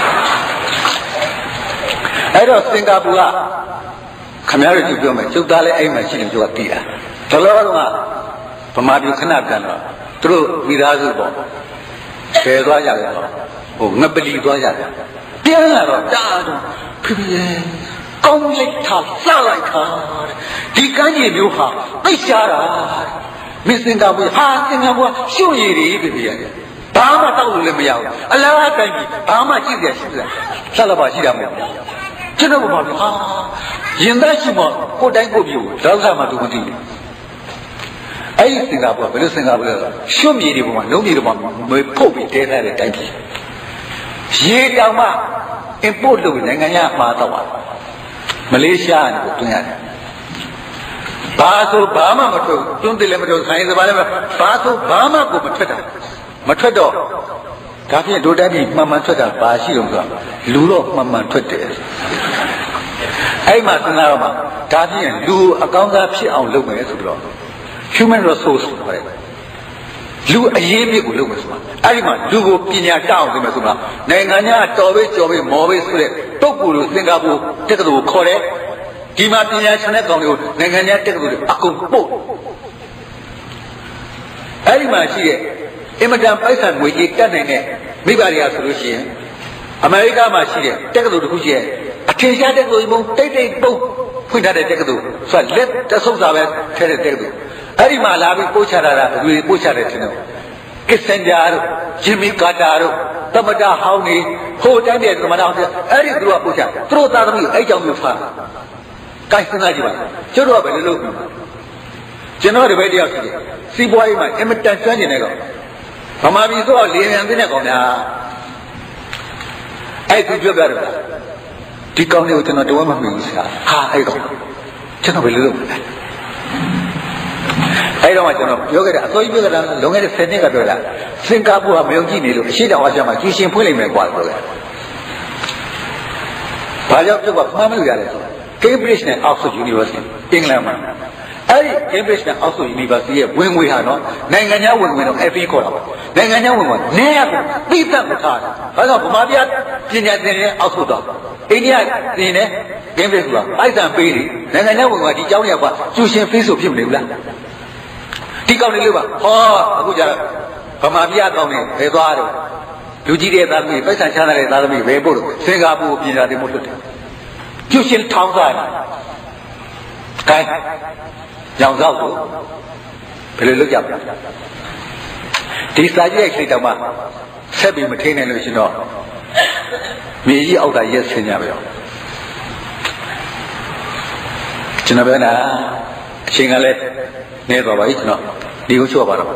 အဲ့တော့စင်ကာပူကခမရတို့ပြောမယ်ကျုပ်သားလည်းအဲ့မှာရှိတယ်ကျုပ်ကတည်တာဘယ်လိုတော့ဗမာပြည်ခဏပြန်တော့သူတို့မိသားစုပေါ့ဖယ်သွားကြတယ်ဟိုငပလီသွားကြတယ်ပြန်လာတော့တာတော့ဖေဖေကောင်းလိုက်တာစလိုက်တာဒီကမ်းခြေမျိုးဟာသိရှားတာမင်းစင်ကာပူဟာစင်ကာပူရှုပ်ရည်တွေဖေဖေရတယ်ဘာမှတောက်လို့လည်းမရဘူးအလားတိုင်းကြီးဘာမှကြည့်ရရှိတယ်ဆက်လာပါရှိတာမဟုတ်ကျွန်တော်ဘာလို့ဟာရင်သားရှိမှကိုယ်တိုင်းကိုပြို့ဒေါသမှသူမသိဘူးအဲ့ဒီစင်ကာပူကဘယ်လိုစင်ကာပူလဲရှုပ်မြေတွေပေါ်မှာလုံးမြေတွေပေါ်မှာမဖုတ်ပြီးတဲထားတဲ့တိုင်းကြီးရေတောင်မှ import လုပ်ပြီးနိုင်ငံရမှာတော့မလေးရှားကိုတွင်းရတယ်ဘာဆိုဘာမှမထွက်တွန်းတယ်လည်းမထွက်ခိုင်းစပါလည်းဘာဆိုဘာမှကိုမထွက်တာမထွက်တော့ဒါဖြင့်ဒိုတိုင်းပြည်မှန်မှန်ထွက်တာဘာရှိလို့ဆိုတာလူတော့မှန်မှန်ထွက်တယ်အဲ့မှာစဉ်းစားတော့မှဒါဖြင့်လူအကောင်းစားဖြစ်အောင်လုပ်မယ်ဆိုတော့ human resource ခေါ်တယ်လူအရေးမြစ်ကိုလုပ်မယ်ဆိုတာအဲ့ဒီမှာလူကိုပညာတတ်အောင်လုပ်မယ်ဆိုတာနိုင်ငံညာတော်ပဲကြော်ပဲမော်ပဲဆိုတဲ့တုတ်ကူလိုစင်ကာပူတက္ကသိုလ်ကိုခေါ်တယ်ဒီမှာပညာရှင်တဲ့ကောင်တွေကိုနိုင်ငံညာတက္ကသိုလ်တွေအကုန်ပို့အဲ့ဒီမှာရှိတဲ့အင်မတန်ပိုက်ဆံငွေကြီးတက်နိုင်တဲ့မိဘတွေကဆိုလို့ရှိရင်အမေရိကမှာရှိတဲ့တက္ကသိုလ်တစ်ခုရှိရဲ့အထင်ရှားတက္ကသိုလ်ပုံတိတ်တိတ်ပုံဖွင့်ထားတဲ့တက္ကသိုလ်ဆိုတာလက်တဆုပ်စာပဲထဲတဲ့တက္ကသိုလ်အဲ့ဒီမှာလာပြီးပို့ချတာဘယ်လိုပို့ချတယ်ထင်တယ်ကစ်ဆန်ဂျာတို့ဂျင်မီကာတာတို့သမတာဟောင်းနေဟိုတိုင်းတဲ့သမတာဟောင်းအဲ့ဒီသူတို့ကပို့ချသူတို့သားသမီးအဲ့ကြောင့်မျိုးဖားကိုင်းစနာကြည့်ပါကျတို့ကဘယ်လိုလုပ်ကျွန်တော်တပည့်တယောက်ရှိတယ်စီးပွားရေးမှာအင်မတန်ကျွမ်းကျင်တဲ့ကောင်ဗမာပြည်ဆိုတော့လေမြန်သိတဲ့ကောင်များအဲ့သူပြောပြတယ်ဒီကောင်လေးကိုကျွန်တော်တဝက်မမှီဘူးဆရာဟာအဲ့ကောင်ကျွန်တော်ဘယ်လိုလုပ်အဲ့တော့မှကျွန်တော်ပြောခဲ့တာအစိုးရပြောခဲ့တာလွန်ခဲ့တဲ့10နှစ်ကပြောတာစင်ကာပူကမယုံကြည်နေလို့အရှိတောင်အာရှမှာကျူရှင်ဖွင့်လိုက်မယ်ကွာပြောတယ်ဘာကြောင့်ပြောမှမလို့ရတယ်ဆို Cambridge နဲ့ Oxford University အင်္ဂလန်မှာအဲ့ဒီ Cambridge နဲ့ Oxford University ရဲ့ဝင်ငွေဟာနော်နိုင်ငံခြားဝင်ငွေတော့ FE ခေါ်တာပါနိုင်ငံခြားဝင်ငွေနည်းရကိုသိတတ်မထားတာဒါကြောင့်ဗမာပြည်ပညာသင်တဲ့ Oxford တော့အိန္ဒိယသင်တဲ့ Cambridge ကပိုက်ဆံပေးတယ်နိုင်ငံခြားဝင်ငွေဒီကျောင်းရကကျူရှင်ဖေးဆိုဖြစ်မနေဘူးလားဒီကောင်းနေလို့ပါဟောအခုကျတော့ဗမာပြည်ကောင်းနေဘယ်သွားတော့လူကြီးတဲ့သားသမီးပိုက်ဆံချမ်းသာတဲ့သားသမီးဘယ်ပို့လို့စင်ကာပူပညာသင်ဖို့လွတ်တယ်ကျူရှင်ထောင်းစားတယ်ကဲရောင်စောက်ကိုဘယ်လိုလုပ်ကြမလဲဒီစာကြည့်ရိုက်ခိတ်တောင်မှဆက်ပြီးမထိနိုင်လို့ရှင်တော့မြေကြီးအောက်တာရက်ဆင်းကြပဲရောကျွန်တော်ပြောတာအချိန်ကလည်းနေတော့ပါပြီကျွန်တော်ဒီကိုချော့ပါတော့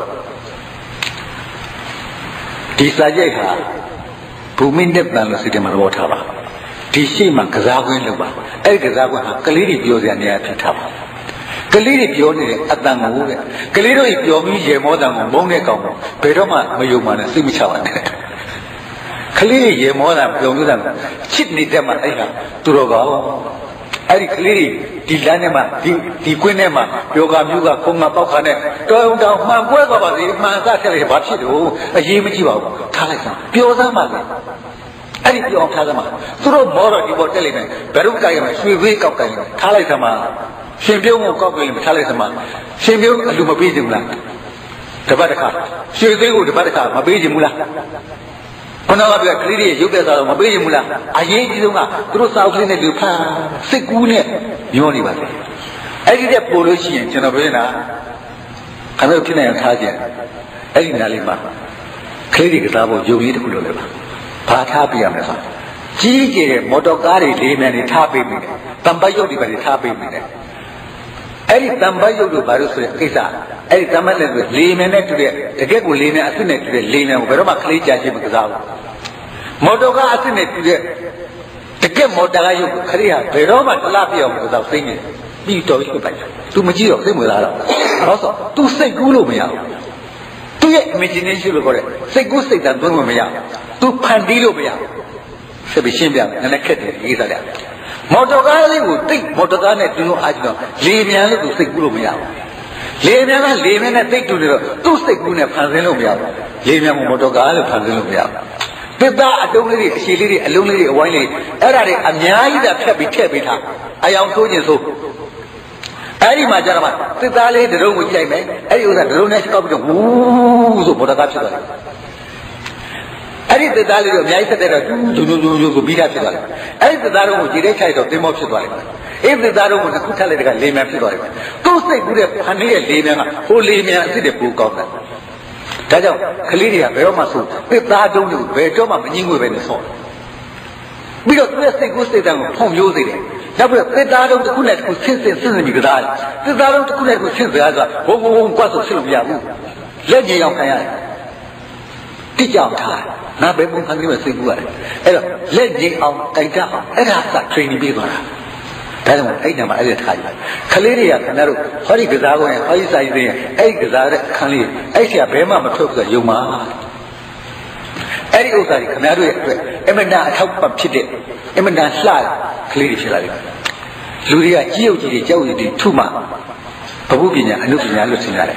ဒီစာကြိုက်ဟာဘူမိနဲ့တန်လို့စိတ်ထဲမှာသဘောထားပါဒီရှိမှကစားကွင်းလုပ်ပါအဲ့ဒီကစားကွင်းဟာကလေးတွေပြောစရာနေရာဖြစ်ထားပါကလေးတွေပြောနေတဲ့အတန်ကိုတဲ့ကလေးတို့ပြောပြီးရေမောတန်ကိုမုန်းတဲ့ကောင်ကိုဘယ်တော့မှမယုံမှနဲ့စိတ်မချပါနဲ့ကလေးတွေရေမောတန်ပြောလို့တန်ချစ်နေတဲ့မှအဲ့ဟာသူတော်ကောအဲ့ဒီကလေးဒီလမ်းထဲမှာဒီကွင်းထဲမှာယောဂမျိုးကခုံငါပေါက်ခါနဲ့တော်တောင်မှန်ပွဲသွားပါစေမှန်စထက်လိုက်ဘာဖြစ်လို့အရေးမကြည့်ပါဘူးထားလိုက်စမ်းပျော်စမ်းပါလေအဲ့ဒီပျော်ထားစမ်းပါသူတို့မောတော့ဒီပေါ်တက်လိုက်မယ်ဘယ်တော့ကြိုက်ရမယ်ရွှေသေးကောက်ကြိုက်ထားလိုက်စမ်းပါရှင်ပြုံးကိုကောက်ကြိုက်ထားလိုက်စမ်းပါရှင်ပြုံးအလူမပေးချင်ဘူးလားတပတ်တစ်ခါရွှေသေးကိုတပတ်တစ်ခါမပေးချင်ဘူးလားခုနကပြောကလေးတွေရုပ်သက်စားတော့မပေးရင်ဘူးလားအရေးကြီးဆုံးကသူတို့စာအုပ်ကလေးနဲ့လူဖာစိတ်ကူးနဲ့ညောနေပါစေအဲ့ဒီတဲ့ပို့လို့ရှိရင်ကျွန်တော်ပြောနေတာခဏဖြစ်နေအောင်ထားကြအဲ့ဒီနားလေးမှာကလေးတွေကစားဖို့ယုံလေးတစ်ခုလုပ်လိုက်ပါဘာထားပြရမလဲဆိုကြီးကျယ်တဲ့မော်တော်ကားတွေလေးမြန်တွေထားပေးမိတယ်တံပိုက်ရုပ်တွေပဲထားပေးမိတယ်အဲ့ဒီတံပိုက်ရုပ်တို့ဘာလို့ဆိုတဲ့ကိစ္စအဲ့ဒီတံပိုက်လည်းလေးမြန်နဲ့တူတဲ့တကယ့်ကိုလေးမြန်အစ်စ်နဲ့တူတဲ့လေးမြန်ကိုဘယ်တော့မှကလေးကြာချင်းမကစားဘူးမော်တော်ကားအစ်စ်နဲ့တူတဲ့တကယ့်မော်တော်ကားရုပ်ကိုခရီးဟာဘယ်တော့မှတလားပြအောင်မကစားသိနေပြီးတော်ပြီလိုက်သူမကြည့်တော့သိမလားတော့ဘာလို့ဆိုသူစိတ်ကူးလို့မရဘူးသူရဲ့ imagination လို့ခေါ်တဲ့စိတ်ကူးစိတ်တန်သွင်းလို့မရဘူးသူဖန်တီးလို့မရဘူးဆက်ပြီးရှင်းပြမယ်နည်းနည်းခက်တယ်ဒီကိစ္စကမော်တော်ကားလေးကိုတိတ်မော်တော်ကားနဲ့တူလို့အားကြတော့လေမြန်လို့သူစိတ်ကူးလို့မရဘူးလေမြန်ကလေမြန်နဲ့တိတ်တူနေတော့သူ့စိတ်ကူးနဲ့ဖန်ဆင်းလို့မရဘူးလေမြန်ကမော်တော်ကားလို့ဖန်ဆင်းလို့မရဘူးတစ်သားအတုံးလေးတွေအရှည်လေးတွေအလုံးလေးတွေအဝိုင်းလေးအဲ့ဒါတွေအများကြီးသာဖြတ်ပြီးထည့်ပေးထားအယောင်ဆိုးခြင်းဆိုးအဲ့ဒီမှာကျတော့မှတစ်သားလေးတရုံကိုကြိုက်မယ်အဲ့ဒီဥစ္စာတရုံနဲ့ကောက်ပြီးတော့ဝူးဆိုမော်တော်ကားဖြစ်သွားတယ်အဲ့ဒီတစ်သားလေးတော့အများကြီးဆက်တဲ့တော့ဒူးဆိုပြီးသားဖြစ်သွားတယ်အဲ့ဒီတစ်သားတော့ကိုကြည်တဲ့ချိုက်တော့သင်္ဘောဖြစ်သွားတယ်အဲ့ဒီတစ်သားတော့ကိုတစ်ခုထပ်လိုက်တဲ့ကလေမြန်ဖြစ်သွားတယ်သူ့စိတ်ကူးတဲ့ဖန်လေးရဲ့လေမြန်ကဟိုလေမြန်အစ်စ်တဲ့ပူကောင်းတယ်ဒါကြောင့်ကလေးတွေကဘယ်တော့မှဆိုတစ်သားတုံးတွေကိုဘယ်တော့မှမငြင်းငွေပဲနဲ့ဆော့ပြီးတော့သူ့ရဲ့စိတ်ကူးစိတ်တမ်းကိုဖုံမျိုးစေတယ်နောက်ပြီးတစ်သားတုံးတစ်ခုနဲ့တစ်ခုဆင်းပြီးကစားတယ်တစ်သားတုံးတစ်ခုနဲ့တစ်ခုဆင်းစကားဆိုတာဘုံကွတ်ဆိုဆင်းလို့မရဘူးလက်ကြီးအောင်ခံရတယ်တိကျအောင်ထားနားပဲပုံခံပြီးမှစိတ်ကူးရတယ်အဲ့တော့လက်ကြီးအောင်တိုက်တတ်အောင်အဲ့ဒါက training ပေးသွားတာဒါကြောင့်အဲ့ညမှာအဲ့ဒါထားကြခလေးတွေကခင်ဗျားတို့ဟောဒီကစားကွင်းဟောဒီစာရေးတဲ့အဲ့ဒီကစားတဲ့အခန်းလေးအဲ့ဒီကဘဲမှမထွက်ဘူးဆိုရုံမှာအဲ့ဒီဥစ္စာတွေခင်ဗျားတို့ရဲ့အတွက်အမနာအထောက်ပံ့ဖြစ်တဲ့အမနာလှကလေးတွေဖြစ်လာပြီလူတွေကကြီးရုပ်ကြီးတွေကြောက်ရည်တွေထုမှဘဝပညာအနုပညာလို့ထင်ရတယ်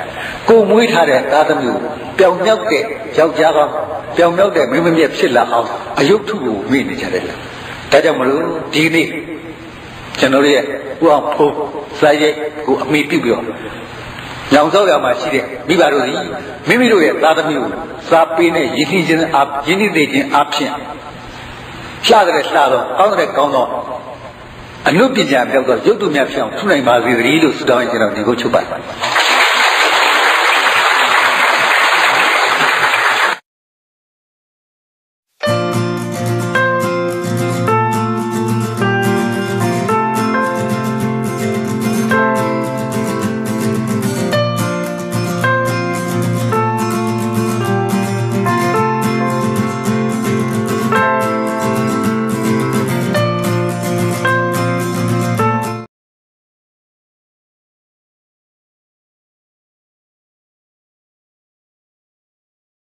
ကိုမွေးထားတဲ့သားသမီးကိုပြောင်မြောက်တဲ့ယောက်ျားကောင်ပြောင်မြောက်တဲ့မိန်းမမြတ်ဖြစ်လာအောင်အယုတ်ထုကိုမိနေကြတယ်လေဒါကြောင့်မလို့ဒီနေ့ကျွန်တော်ရဲ့ကိုအောင်ဖုံးစာရိတ်ကိုအမိပြုပြီးတော့ညောင်စောရမှာရှိတဲ့မိဘတို့သည်မိမိတို့ရဲ့သားသမီးကိုစာပေနဲ့ရည်နှီးခြင်းရင်းနှီးနေခြင်းအဖြစ်ရှားတဲ့ရှားတော့ကောင်းတဲ့ကောင်းတော့အနုပညာပြောက်တော့ရုပ်တုများဖြစ်အောင်ထူနိုင်ပါစေသတည်းလို့ဆုတောင်းရင်ကျွန်တော်ဒီကိုချုပ်ပါတယ်